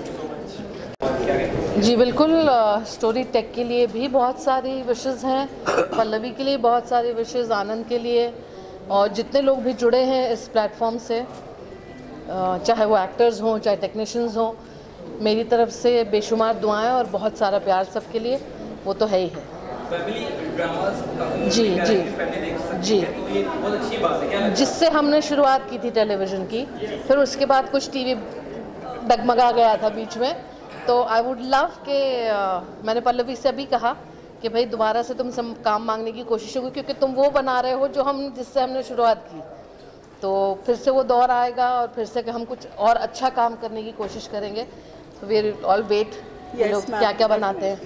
जी बिल्कुल, स्टोरी टेक के लिए भी बहुत सारी विशेज़ हैं, पल्लवी के लिए बहुत सारी विशेज़, आनंद के लिए, और जितने लोग भी जुड़े हैं इस प्लेटफॉर्म से, चाहे वो एक्टर्स हों चाहे टेक्नीशियंस हों, मेरी तरफ से बेशुमार दुआएं और बहुत सारा प्यार सबके लिए, वो तो है ही है। जी जी जी, जिससे हमने शुरुआत की थी टेलीविज़न की, फिर उसके बाद कुछ टीवी डगमगा गया था बीच में। तो आई वुड लव के मैंने पल्लवी से अभी कहा कि भाई दोबारा से तुमसे काम मांगने की कोशिश होगी, क्योंकि तुम वो बना रहे हो जो हम जिससे हमने शुरुआत की। तो फिर से वो दौर आएगा और फिर से हम कुछ और अच्छा काम करने की कोशिश करेंगे। तो वी ऑल वेट लोग क्या क्या बनाते हैं।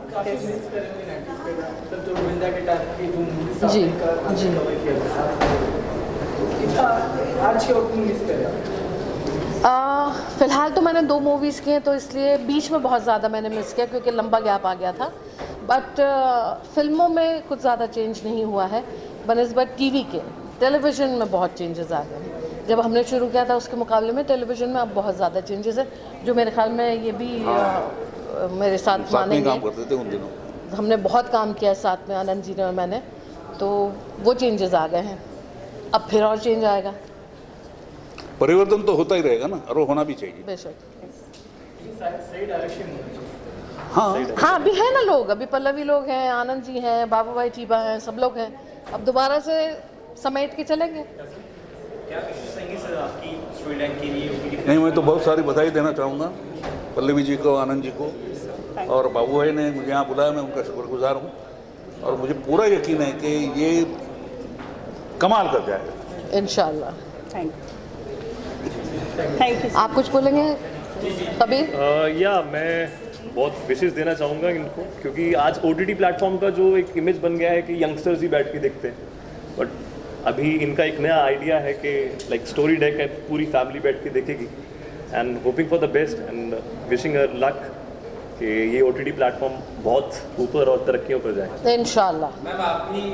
जी जी, फ़िलहाल तो मैंने 2 मूवीज़ की हैं, तो इसलिए बीच में बहुत ज़्यादा मैंने मिस किया क्योंकि लंबा गैप आ गया था। बट फिल्मों में कुछ ज़्यादा चेंज नहीं हुआ है बनिस्बत टीवी के। टेलीविज़न में बहुत चेंजेस आ गए हैं, जब हमने शुरू किया था उसके मुकाबले में टेलीविज़न में अब बहुत ज़्यादा चेंजेस है, जो मेरे ख्याल में ये भी मेरे साथ मानेंगे। काम करते थे उन दिनों, हमने बहुत काम किया साथ में, आनंद जी ने और मैंने, तो वो चेंजेस आ गए हैं। अब फिर और चेंज आएगा। परिवर्तन तो होता ही रहेगा ना, और होना भी चाहिए। बेशक। सही डायरेक्शन होना चाहिए। हाँ अभी है ना लोग, अभी पल्लवी लोग हैं, आनंद जी हैं, बाबू भाई चीबा हैं, सब लोग हैं, अब दोबारा से समेट के चलेंगे। क्या विशेष रहेंगे सर आपकी स्टोरी लाइन के लिए? नहीं, मैं तो बहुत सारी बधाई देना चाहूँगा पल्लवी जी को, आनंद जी को, और बाबू भाई ने मुझे यहाँ बुलाया, मैं उनका शुक्रगुजार हूँ और मुझे पूरा यकीन है कि ये कमाल कर जाएगा इंशाल्लाह। Thank you. आप कुछ बोलेंगे कबीर? या मैं बहुत विशेष देना चाहूँगा इनको, क्योंकि आज OTT प्लेटफॉर्म का जो एक इमेज बन गया है कि यंगस्टर्स ही बैठ के देखते हैं, बट अभी इनका एक नया आइडिया है कि लाइक स्टोरी डेक है, पूरी फैमिली बैठ के देखेगी, and hoping for the best and wishing a luck कि ये OTT प्लेटफॉर्म बहुत ऊपर और तरक्कियों पर जाए इंशाल्लाह। मैम अपनी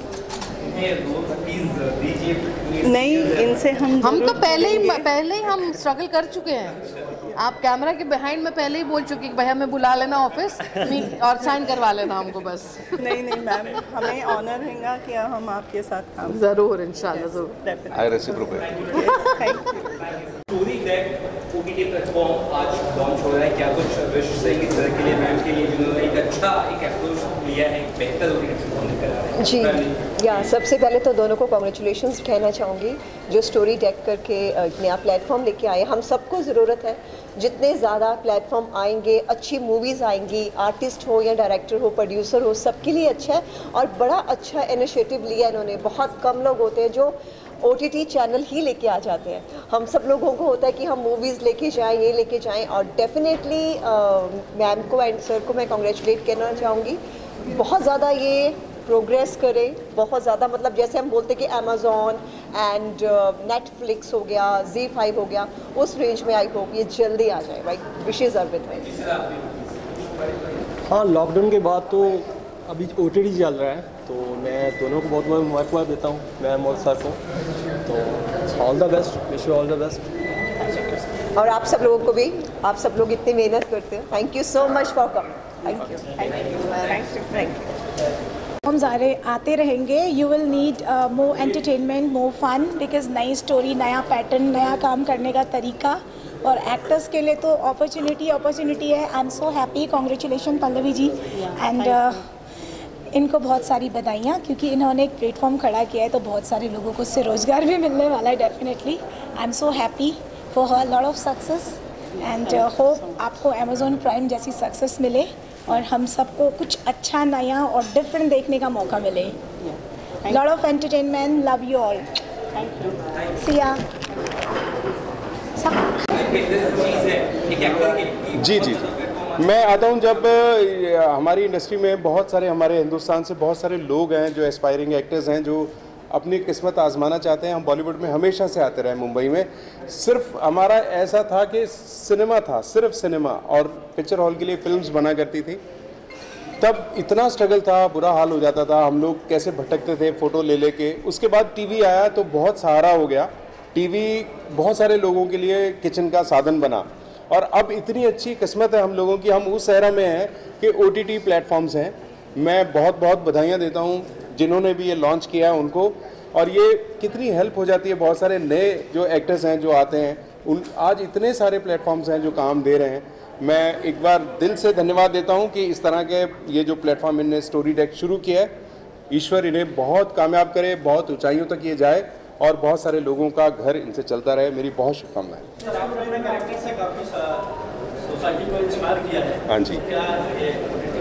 नहीं, इनसे हम तो पहले ही हम स्ट्रगल कर चुके हैं। आप कैमरा के बिहाइंड में पहले ही बोल चुके कि भैया मैं बुला लेना ऑफिस और साइन करवा लेना हमको बस। नहीं मैम, हमें ऑनर रहेगा कि हम आपके साथ काम जरूर इंशाल्लाह जरूर। I reciprocate. Story deck OTT platform आज लॉन्च हो रहा है, क्या कुछ विश रहेंगे सर के लिए, मैम के लिए, जिन्होंने एक अच्छा एक अप्रोच लिया है, एक बेहतर OTT प्लेटफॉर्म निकल रहा है? जी या सबसे पहले तो दोनों को कॉन्ग्रेचुलेशंस कहना चाहूँगी जो स्टोरी डेक करके एक नया प्लेटफॉर्म लेके आए। हम सबको ज़रूरत है, जितने ज़्यादा प्लेटफॉर्म आएंगे, अच्छी मूवीज़ आएंगी, आर्टिस्ट हो या डायरेक्टर हो, प्रोड्यूसर हो, सबके लिए अच्छा है और बड़ा अच्छा इनिशिएटिव लिया इन्होंने। बहुत कम लोग होते हैं जो OTT चैनल ही लेके आ जाते हैं। हम सब लोगों को होता है कि हम मूवीज़ लेके जाएं, ये लेके जाएं, और डेफिनेटली मैम को एंड सर को मैं कॉन्ग्रेचुलेट करना चाहूँगी। बहुत ज़्यादा ये प्रोग्रेस करे, बहुत ज़्यादा, मतलब जैसे हम बोलते हैं कि अमेज़ॉन एंड नेटफ्लिक्स हो गया, ZEE5 हो गया, उस रेंज में आई होप ये जल्दी आ जाए। Right, wishes are with me. हाँ, लॉकडाउन के बाद तो अभी OTT चल रहा है, तो मैं दोनों को बहुत बहुत मुबारकबाद देता हूँ, मैम और सर को। तो all the best, wish you all the best. और आप सब लोगों को भी, आप सब लोग इतनी मेहनत करते हो, thank you so much for coming. Thank you. Thank you. हम सारे आते रहेंगे। You will need more entertainment, more fun, because नई स्टोरी, नया पैटर्न, नया काम करने का तरीका, और एक्टर्स के लिए तो अपॉर्चुनिटी है। I am so happy, congratulation Pallavi ji, and इनको बहुत सारी बधाइयाँ, क्योंकि इन्होंने एक प्लेटफॉर्म खड़ा किया है, तो बहुत सारे लोगों को उससे रोज़गार भी मिलने वाला है definitely. I am so happy for her, lot of success, and hope आपको अमेज़ॉन प्राइम जैसी सक्सेस मिले और हम सबको कुछ अच्छा, नया और डिफरेंट देखने का मौका मिले। Lot of entertainment, love you all, thank you, see ya. जी, मैं आता हूँ जब हमारी इंडस्ट्री में बहुत सारे, हमारे हिंदुस्तान से बहुत सारे लोग हैं जो एस्पायरिंग एक्टर्स हैं, जो अपनी किस्मत आजमाना चाहते हैं। हम बॉलीवुड में हमेशा से आते रहे, मुंबई में सिर्फ हमारा ऐसा था कि सिनेमा था, सिर्फ सिनेमा, और पिक्चर हॉल के लिए फिल्म्स बना करती थी। तब इतना स्ट्रगल था, बुरा हाल हो जाता था, हम लोग कैसे भटकते थे फ़ोटो ले लेके। उसके बाद टीवी आया तो बहुत सहारा हो गया। टीवी बहुत सारे लोगों के लिए किचन का साधन बना, और अब इतनी अच्छी किस्मत है हम लोगों की, हम उस सहरा में हैं कि OTT प्लेटफॉर्म्स हैं। मैं बहुत बहुत बधाइयाँ देता हूँ जिन्होंने भी ये लॉन्च किया है उनको, और ये कितनी हेल्प हो जाती है। बहुत सारे नए जो एक्टर्स हैं जो आते हैं, उन आज इतने सारे प्लेटफॉर्म्स हैं जो काम दे रहे हैं। मैं एक बार दिल से धन्यवाद देता हूँ कि इस तरह के ये जो प्लेटफॉर्म इन्हें स्टोरी डेक शुरू किया है, ईश्वर इन्हें बहुत कामयाब करे, बहुत ऊंचाइयों तक ये जाए और बहुत सारे लोगों का घर इनसे चलता रहे। मेरी बहुत शुभकामनाएं। सोसाइटी को इंस्पायर किया है। हाँ जी। क्या ये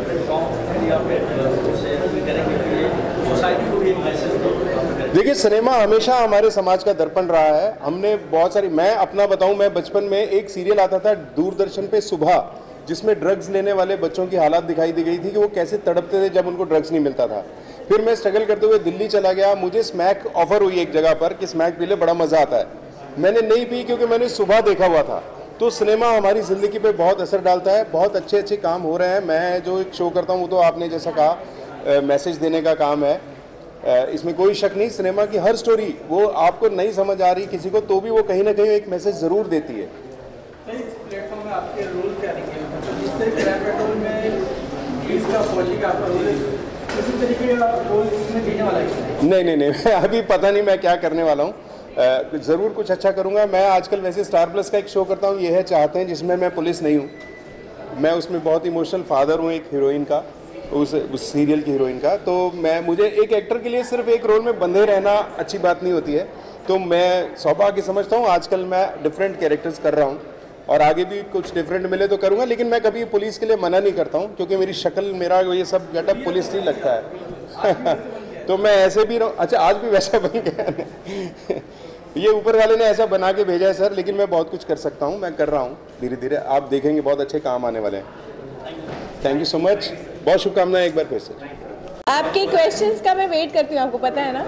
सोसाइटी को भी एक मैसेज? देखिए, सिनेमा हमेशा हमारे समाज का दर्पण रहा है। हमने बहुत सारी, मैं अपना बताऊं, मैं बचपन में एक सीरियल आता था दूरदर्शन पे सुबह, जिसमें ड्रग्स लेने वाले बच्चों की हालत दिखाई दी गई थी कि वो कैसे तड़पते थे जब उनको ड्रग्स नहीं मिलता था। फिर मैं स्ट्रगल करते हुए दिल्ली चला गया, मुझे स्मैक ऑफर हुई एक जगह पर कि स्मैक पी ले, बड़ा मज़ा आता है। मैंने नहीं पी क्योंकि मैंने सुबह देखा हुआ था। तो सिनेमा हमारी ज़िंदगी पे बहुत असर डालता है। बहुत अच्छे अच्छे काम हो रहे हैं। मैं जो एक शो करता हूँ वो तो आपने जैसा कहा मैसेज देने का काम है, इसमें कोई शक नहीं। सिनेमा की हर स्टोरी वो आपको नहीं समझ आ रही किसी को, तो भी वो कहीं ना कहीं एक मैसेज ज़रूर देती है। इस प्लेटफॉर्म में आपके रोल क्या रहेंगे? मतलब जिस तरह क्राइम पेट्रोल में पुलिस का, फौजी का आपका रोल है, किसी तरीके का रोल इसमें देने वाला है? नहीं, अभी पता नहीं मैं क्या करने वाला हूँ। ज़रूर कुछ अच्छा करूँगा। मैं आजकल वैसे स्टार प्लस का एक शो करता हूँ, ये है चाहते हैं, जिसमें मैं पुलिस नहीं हूँ, मैं उसमें बहुत इमोशनल फादर हूँ एक हीरोइन का, उस सीरियल की हीरोइन का। तो मुझे एक एक्टर के लिए सिर्फ एक रोल में बंधे रहना अच्छी बात नहीं होती है। तो मैं सौभाग्य समझता हूँ आजकल मैं डिफरेंट कैरेक्टर्स कर रहा हूँ और आगे भी कुछ डिफरेंट मिले तो करूँगा, लेकिन मैं कभी पुलिस के लिए मना नहीं करता हूँ क्योंकि मेरी शक्ल, मेरा ये सब गेटअप पुलिस नहीं लगता है। तो मैं ऐसे भी रहूँ। अच्छा, आज भी वैसा बन गया। ये ऊपर वाले ने ऐसा बना के भेजा है सर, लेकिन मैं बहुत कुछ कर सकता हूँ, मैं कर रहा हूँ धीरे धीरे। आप देखेंगे बहुत अच्छे काम आने वाले हैं। थैंक यू सो मच, बहुत शुभकामनाएं एक बार फिर से। आपके क्वेश्चंस का मैं वेट करती हूँ, आपको पता है ना।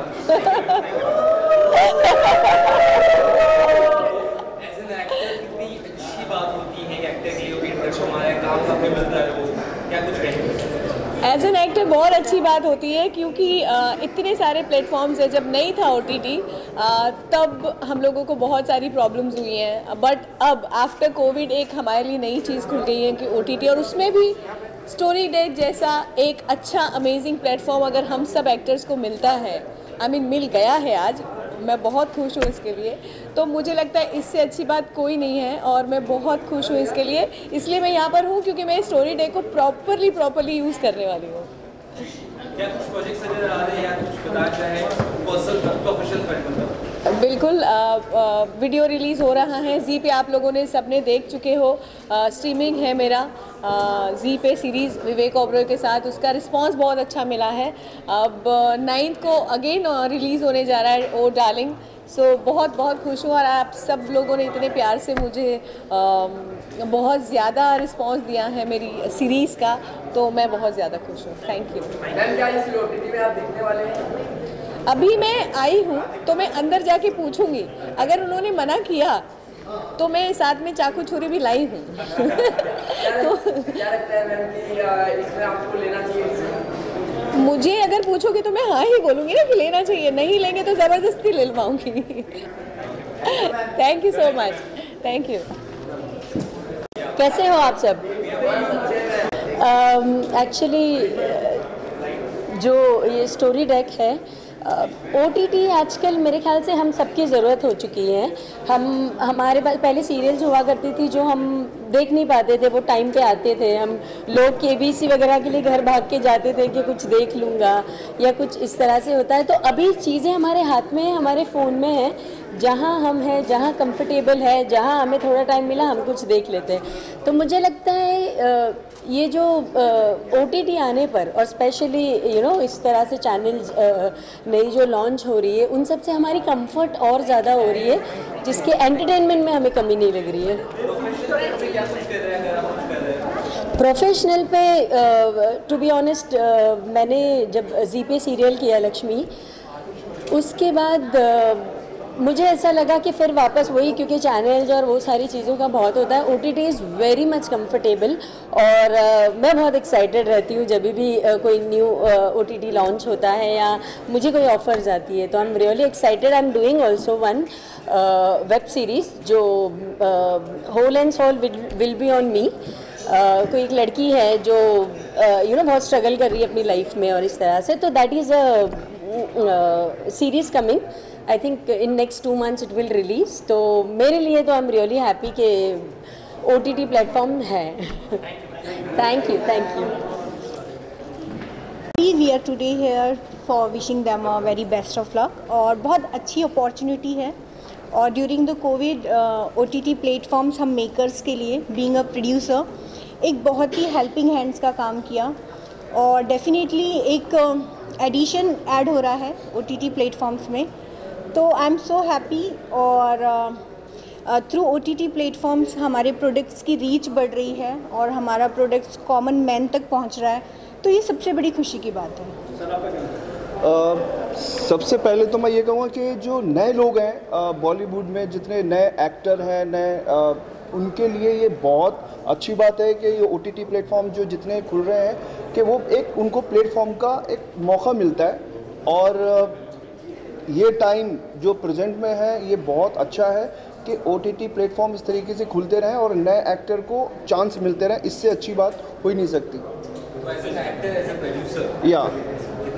एज एन एक्टर बहुत अच्छी बात होती है क्योंकि इतने सारे प्लेटफॉर्म्स हैं। जब नहीं था OTT तब हम लोगों को बहुत सारी प्रॉब्लम्स हुई हैं, बट अब आफ्टर कोविड एक हमारे लिए नई चीज़ खुल गई है कि OTT, और उसमें भी स्टोरी डेक जैसा एक अच्छा अमेजिंग प्लेटफॉर्म अगर हम सब एक्टर्स को मिलता है, मिल गया है आज, मैं बहुत खुश हूँ इसके लिए। तो मुझे लगता है इससे अच्छी बात कोई नहीं है और मैं बहुत खुश हूँ इसके लिए। इसलिए मैं यहाँ पर हूँ क्योंकि मैं स्टोरी डे को प्रॉपरली यूज़ करने वाली हूँ। क्या कुछ प्रोजेक्ट्स नजर आ रहे हैं या कुछ पता है पर्सनल प्रोफेशनल फ्रेंड? बिल्कुल, वीडियो रिलीज़ हो रहा है जी पे, आप लोगों ने सबने देख चुके हो। स्ट्रीमिंग है मेरा जी पे सीरीज़ विवेक ओबरॉय के साथ, उसका रिस्पांस बहुत अच्छा मिला है। अब 9th को अगेन रिलीज़ होने जा रहा है ओ डार्लिंग। सो बहुत खुश हूँ और आप सब लोगों ने इतने प्यार से मुझे बहुत ज़्यादा रिस्पांस दिया है मेरी सीरीज़ का, तो मैं बहुत ज़्यादा खुश हूँ। Thank you. मैम, क्या इस OTT में आप देखने वाले हैं? अभी मैं आई हूँ तो मैं अंदर जाके पूछूंगी, अगर उन्होंने मना किया तो मैं साथ में चाकू छुरी भी लाई हूँ। तो क्या लगता है मैम कि इसमें आपको लेना चाहिए? मुझे अगर पूछोगे तो मैं हाँ ही बोलूँगी ना कि लेना चाहिए, नहीं लेंगे तो ज़बरदस्ती ले लवाऊँगी। Thank you so much, thank you. कैसे हो आप सब? एक्चुअली जो ये स्टोरी डेक है, OTT आजकल मेरे ख्याल से हम सबकी ज़रूरत हो चुकी है। हमारे पास पहले सीरियल्स हुआ करती थी जो हम देख नहीं पाते थे, वो टाइम पे आते थे, हम लोग KBC वगैरह के लिए घर भाग के जाते थे कि कुछ देख लूँगा या कुछ इस तरह से होता है। तो अभी चीज़ें हमारे हाथ में, हमारे फ़ोन में है, जहाँ हम हैं, जहाँ कंफर्टेबल है, जहाँ हमें थोड़ा टाइम मिला हम कुछ देख लेते हैं। तो मुझे लगता है ये जो OTT आने पर और स्पेशली इस तरह से चैनल्स नई जो लॉन्च हो रही है, उन सब से हमारी कंफर्ट और ज़्यादा हो रही है, जिसके एंटरटेनमेंट में हमें कमी नहीं लग रही है। प्रोफेशनल पे टू बी ऑनेस्ट, मैंने जब जी पे सीरियल किया लक्ष्मी, उसके बाद मुझे ऐसा लगा कि फिर वापस वही, क्योंकि चैनल्स और वो सारी चीज़ों का बहुत होता है। OTT is very much comfortable और मैं बहुत एक्साइटेड रहती हूँ जब भी कोई न्यू OTT लॉन्च होता है या मुझे कोई ऑफर्स आती है, तो I am really excited. I am doing also one web series जो whole and soul will be on me. कोई एक लड़की है जो बहुत स्ट्रगल कर रही है अपनी लाइफ में और इस तरह से, तो that is a series coming. I think in next 2 months it will release. तो मेरे लिए तो आई एम रियली हैप्पी कि OTT प्लेटफॉर्म है। Thank you. We are today here for wishing them a very best of luck, और बहुत अच्छी अपॉर्चुनिटी है। और during the covid OTT platforms हम मेकर्स के लिए, बीइंग अ प्रोड्यूसर, एक बहुत ही हेल्पिंग हैंड्स का काम किया और डेफिनेटली एक एडिशन ऐड हो रहा है OTT प्लेटफॉर्म्स में। तो आई एम सो हैप्पी, और थ्रू OTT प्लेटफॉर्म्स हमारे प्रोडक्ट्स की रीच बढ़ रही है और हमारा प्रोडक्ट्स कॉमन मैन तक पहुंच रहा है, तो ये सबसे बड़ी खुशी की बात है। सबसे पहले तो मैं ये कहूँगा कि जो नए लोग हैं बॉलीवुड में, जितने नए एक्टर हैं, उनके लिए ये बहुत अच्छी बात है कि ये OTT प्लेटफॉर्म जो जितने खुल रहे हैं, कि वो एक उनको प्लेटफॉर्म का एक मौका मिलता है। और ये टाइम जो प्रेजेंट में है ये बहुत अच्छा है कि OTT प्लेटफॉर्म इस तरीके से खुलते रहें और नए एक्टर को चांस मिलते रहें, इससे अच्छी बात हो ही नहीं सकती। तो as an actor, as a producer, या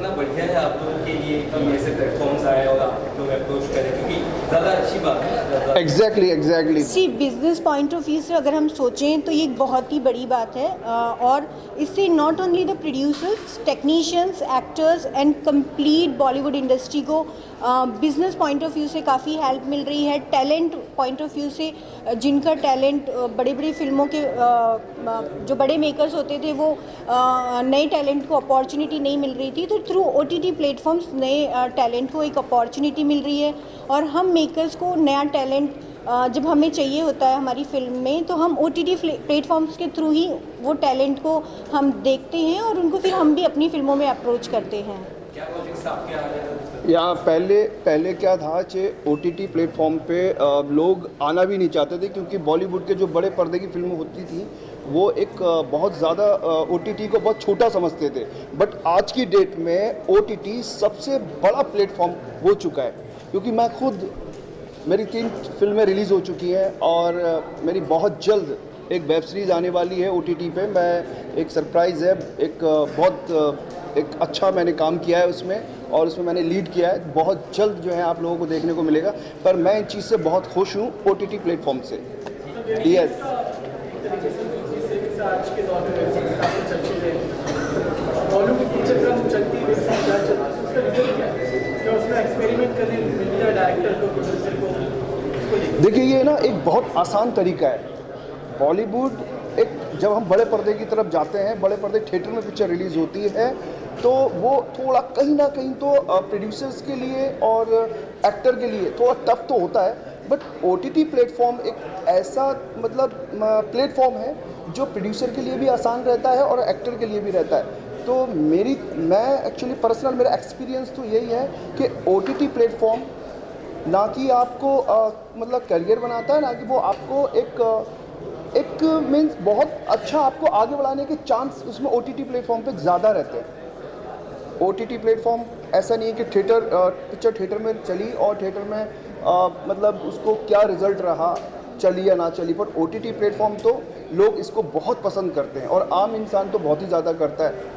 कितना बढ़िया है आप लोगों के लिए कि ऐसे प्लेटफॉर्म्स आए और आप लोग अप्रोच करें, क्योंकि ज़्यादा अच्छी बात है। Exactly see business point of view से अगर हम सोचें तो ये एक बहुत ही बड़ी बात है, और इससे not only the producers, technicians, actors and complete Bollywood industry को बिजनेस पॉइंट ऑफ व्यू से काफ़ी हेल्प मिल रही है। टैलेंट पॉइंट ऑफ व्यू से जिनका टैलेंट बड़ी बड़ी फिल्मों के जो बड़े मेकर्स होते थे वो नए टैलेंट को अपॉर्चुनिटी नहीं मिल रही थी, तो थ्रू OTT प्लेटफॉर्म्स नए टैलेंट को एक अपॉर्चुनिटी मिल रही है। और हम मेकर्स को नया टैलेंट जब हमें चाहिए होता है हमारी फिल्म में, तो हम OTT प्लेटफॉर्म्स के थ्रू ही वो टैलेंट को हम देखते हैं और उनको फिर हम भी अपनी फिल्मों में अप्रोच करते हैं। क्या प्रोजेक्ट्स आपके आ रहे हैं? यहाँ पहले क्या था कि OTT प्लेटफॉर्म पे लोग आना भी नहीं चाहते थे, क्योंकि बॉलीवुड के जो बड़े पर्दे की फिल्में होती थी वो एक बहुत ज़्यादा OTT को बहुत छोटा समझते थे। बट आज की डेट में OTT सबसे बड़ा प्लेटफॉर्म हो चुका है, क्योंकि मैं खुद, मेरी 3 फिल्में रिलीज़ हो चुकी हैं और मेरी बहुत जल्द एक वेब सीरीज़ आने वाली है OTT पे। मैं एक सरप्राइज़ है, एक अच्छा मैंने काम किया है उसमें, और उसमें मैंने लीड किया है। बहुत जल्द जो है आप लोगों को देखने को मिलेगा, पर मैं इन चीज़ से बहुत खुश हूँ OTT प्लेटफॉर्म से। यस, आज के दौर में काफ़ी चर्चित है, बॉलीवुड पिक्चर फिल्म चलती है, उसका रिजल्ट क्या है? क्या उसमें एक्सपेरिमेंट करने मिलता है डायरेक्टर को, प्रोड्यूसर को? देखिए, ये ना एक बहुत आसान तरीका है। बॉलीवुड जब हम बड़े पर्दे की तरफ जाते हैं, बड़े पर्दे थिएटर में पिक्चर रिलीज़ होती है, तो वो थोड़ा कहीं ना कहीं तो प्रोड्यूसर्स के लिए और एक्टर के लिए थोड़ा टफ तो होता है। बट OTT प्लेटफॉर्म एक ऐसा प्लेटफॉर्म है जो प्रोड्यूसर के लिए भी आसान रहता है और एक्टर के लिए भी रहता है। तो मैं एक्चुअली पर्सनल मेरा एक्सपीरियंस तो यही है कि OTT प्लेटफॉर्म ना कि आपको करियर बनाता है, ना कि वो आपको एक मीन्स बहुत अच्छा आपको आगे बढ़ाने के चांस उसमें OTT प्लेटफॉर्म पे ज़्यादा रहते हैं। OTT प्लेटफॉर्म ऐसा नहीं है कि पिक्चर थिएटर में चली और थिएटर में उसको क्या रिज़ल्ट रहा, चली या ना चली, पर OTT प्लेटफॉर्म तो लोग इसको बहुत पसंद करते हैं और आम इंसान तो बहुत ही ज़्यादा करता है।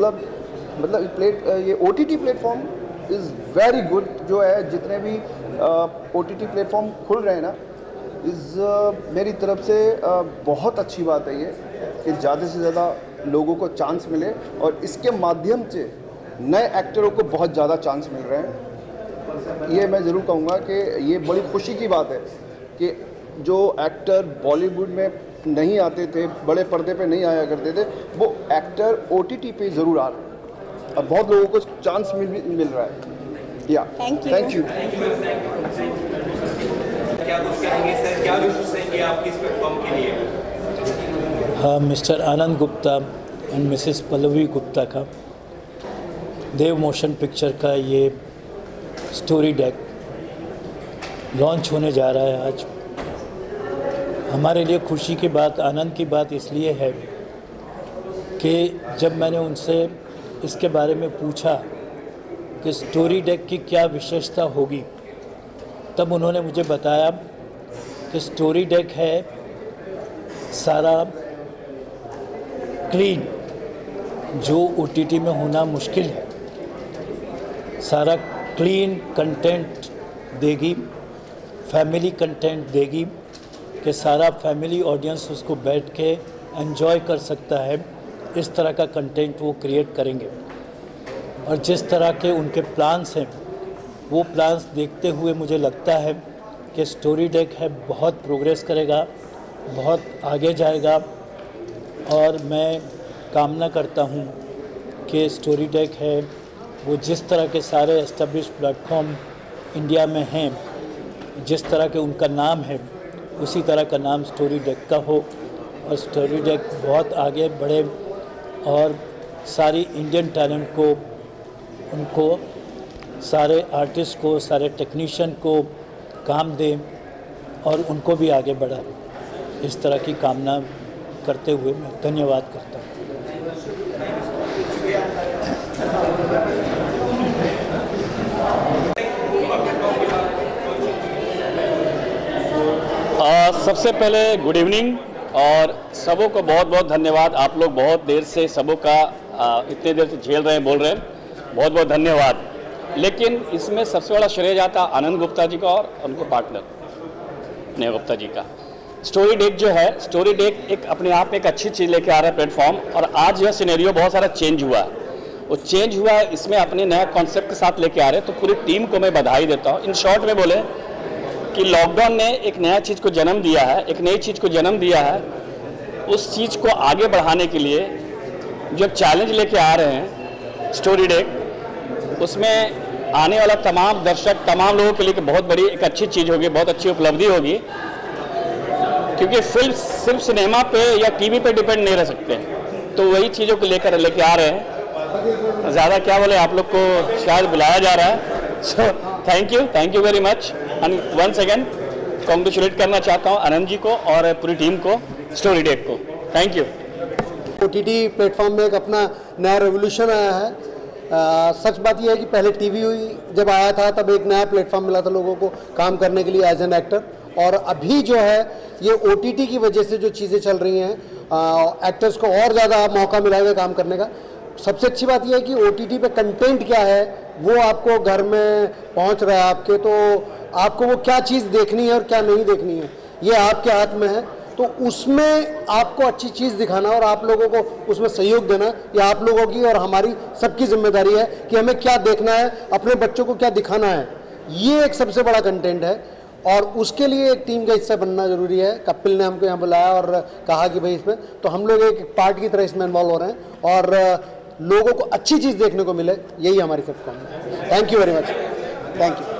ये OTT platform is very good. जो है जितने भी OTT प्लेटफॉर्म खुल रहे हैं ना, मेरी तरफ से बहुत अच्छी बात है ये कि ज़्यादा से ज़्यादा लोगों को चांस मिले, और इसके माध्यम से नए एक्टरों को बहुत ज़्यादा चांस मिल रहे हैं। ये मैं ज़रूर कहूँगा कि ये बड़ी खुशी की बात है कि जो एक्टर बॉलीवुड में नहीं आते थे, बड़े पर्दे पे नहीं आया करते थे, वो एक्टर OTT पे ज़रूर आ रहे हैं और बहुत लोगों को चांस मिल रहा है। या थैंक यू। क्या कुछ कहेंगे सर, क्या विशेष है आपकी इस प्लेटफॉर्म के लिए? हाँ, mister Anand Gupta and missus Pallavi Gupta का देव मोशन पिक्चर का ये स्टोरी डेक लॉन्च होने जा रहा है आज। हमारे लिए खुशी की बात, आनंद की बात इसलिए है कि जब मैंने उनसे इसके बारे में पूछा कि स्टोरी डेक की क्या विशेषता होगी, तब उन्होंने मुझे बताया कि स्टोरी डेक है सारा क्लीन, जो OTT में होना मुश्किल है, सारा क्लीन कंटेंट देगी, फैमिली कंटेंट देगी कि सारा फैमिली ऑडियंस उसको बैठ के एंजॉय कर सकता है। इस तरह का कंटेंट वो क्रिएट करेंगे और जिस तरह के उनके प्लान्स हैं, वो प्लान्स देखते हुए मुझे लगता है कि स्टोरी डेक है बहुत प्रोग्रेस करेगा, बहुत आगे जाएगा। और मैं कामना करता हूँ कि स्टोरी डेक है वो जिस तरह के सारे एस्टेब्लिश प्लेटफॉर्म इंडिया में हैं, जिस तरह के उनका नाम है, उसी तरह का नाम स्टोरी डेक का हो और स्टोरी डेक बहुत आगे बढ़े और सारी इंडियन टैलेंट को, उनको सारे आर्टिस्ट को, सारे टेक्नीशियन को काम दें और उनको भी आगे बढ़ा। इस तरह की कामना करते हुए मैं धन्यवाद करता हूँ। सबसे पहले गुड इवनिंग और सबों को बहुत बहुत धन्यवाद। आप लोग बहुत देर से सबों का इतने देर से झेल रहे हैं, बोल रहे हैं। बहुत बहुत धन्यवाद। लेकिन इसमें सबसे बड़ा श्रेय जाता आनंद गुप्ता जी का और उनको पार्टनर नेहा गुप्ता जी का। स्टोरी डेक जो है, स्टोरी डेक एक अपने आप एक अच्छी चीज़ लेके आ रहा है प्लेटफॉर्म, और आज यह सिनेरियो बहुत सारा चेंज हुआ है। वो चेंज हुआ है, इसमें अपने नया कॉन्सेप्ट के साथ लेके आ रहे हैं, तो पूरी टीम को मैं बधाई देता हूँ। इन शॉर्ट में बोले कि लॉकडाउन ने एक नया चीज़ को जन्म दिया है, एक नई चीज़ को जन्म दिया है। उस चीज़ को आगे बढ़ाने के लिए जो चैलेंज लेके आ रहे हैं स्टोरी डेक, उसमें आने वाला तमाम दर्शक, तमाम लोगों के लिए बहुत बड़ी एक अच्छी चीज़ होगी, बहुत अच्छी उपलब्धि होगी। क्योंकि फिल्म सिर्फ सिनेमा पे या टीवी पे डिपेंड नहीं रह सकते, तो वही चीज़ों को लेके आ रहे हैं। ज़्यादा क्या बोले, आप लोग को शायद बुलाया जा रहा है। So thank you very much, and once again congratulate करना चाहता हूँ आनंद जी को और पूरी टीम को, स्टोरी डेक को। Thank you. OTT प्लेटफॉर्म में एक अपना नया रेवोल्यूशन आया है। सच बात यह है कि पहले टीवी जब आया था तब एक नया प्लेटफॉर्म मिला था लोगों को काम करने के लिए एज एन एक्टर, और अभी जो है ये OTT की वजह से जो चीज़ें चल रही हैं, एक्टर्स को और ज़्यादा मौका मिला है काम करने का। सबसे अच्छी बात यह है कि OTT पे कंटेंट क्या है वो आपको घर में पहुंच रहा है आपके, तो आपको वो क्या चीज़ देखनी है और क्या नहीं देखनी है ये आपके हाथ में है। तो उसमें आपको अच्छी चीज़ दिखाना और आप लोगों को उसमें सहयोग देना, ये आप लोगों की और हमारी सबकी जिम्मेदारी है कि हमें क्या देखना है, अपने बच्चों को क्या दिखाना है। ये एक सबसे बड़ा कंटेंट है, और उसके लिए एक टीम का हिस्सा बनना जरूरी है। कपिल ने हमको यहाँ बुलाया और कहा कि भाई इसमें, तो हम लोग एक पार्ट की तरह इसमें इन्वॉल्व हो रहे हैं और लोगों को अच्छी चीज़ देखने को मिले, यही हमारी सबका है। Thank you very much. Thank you.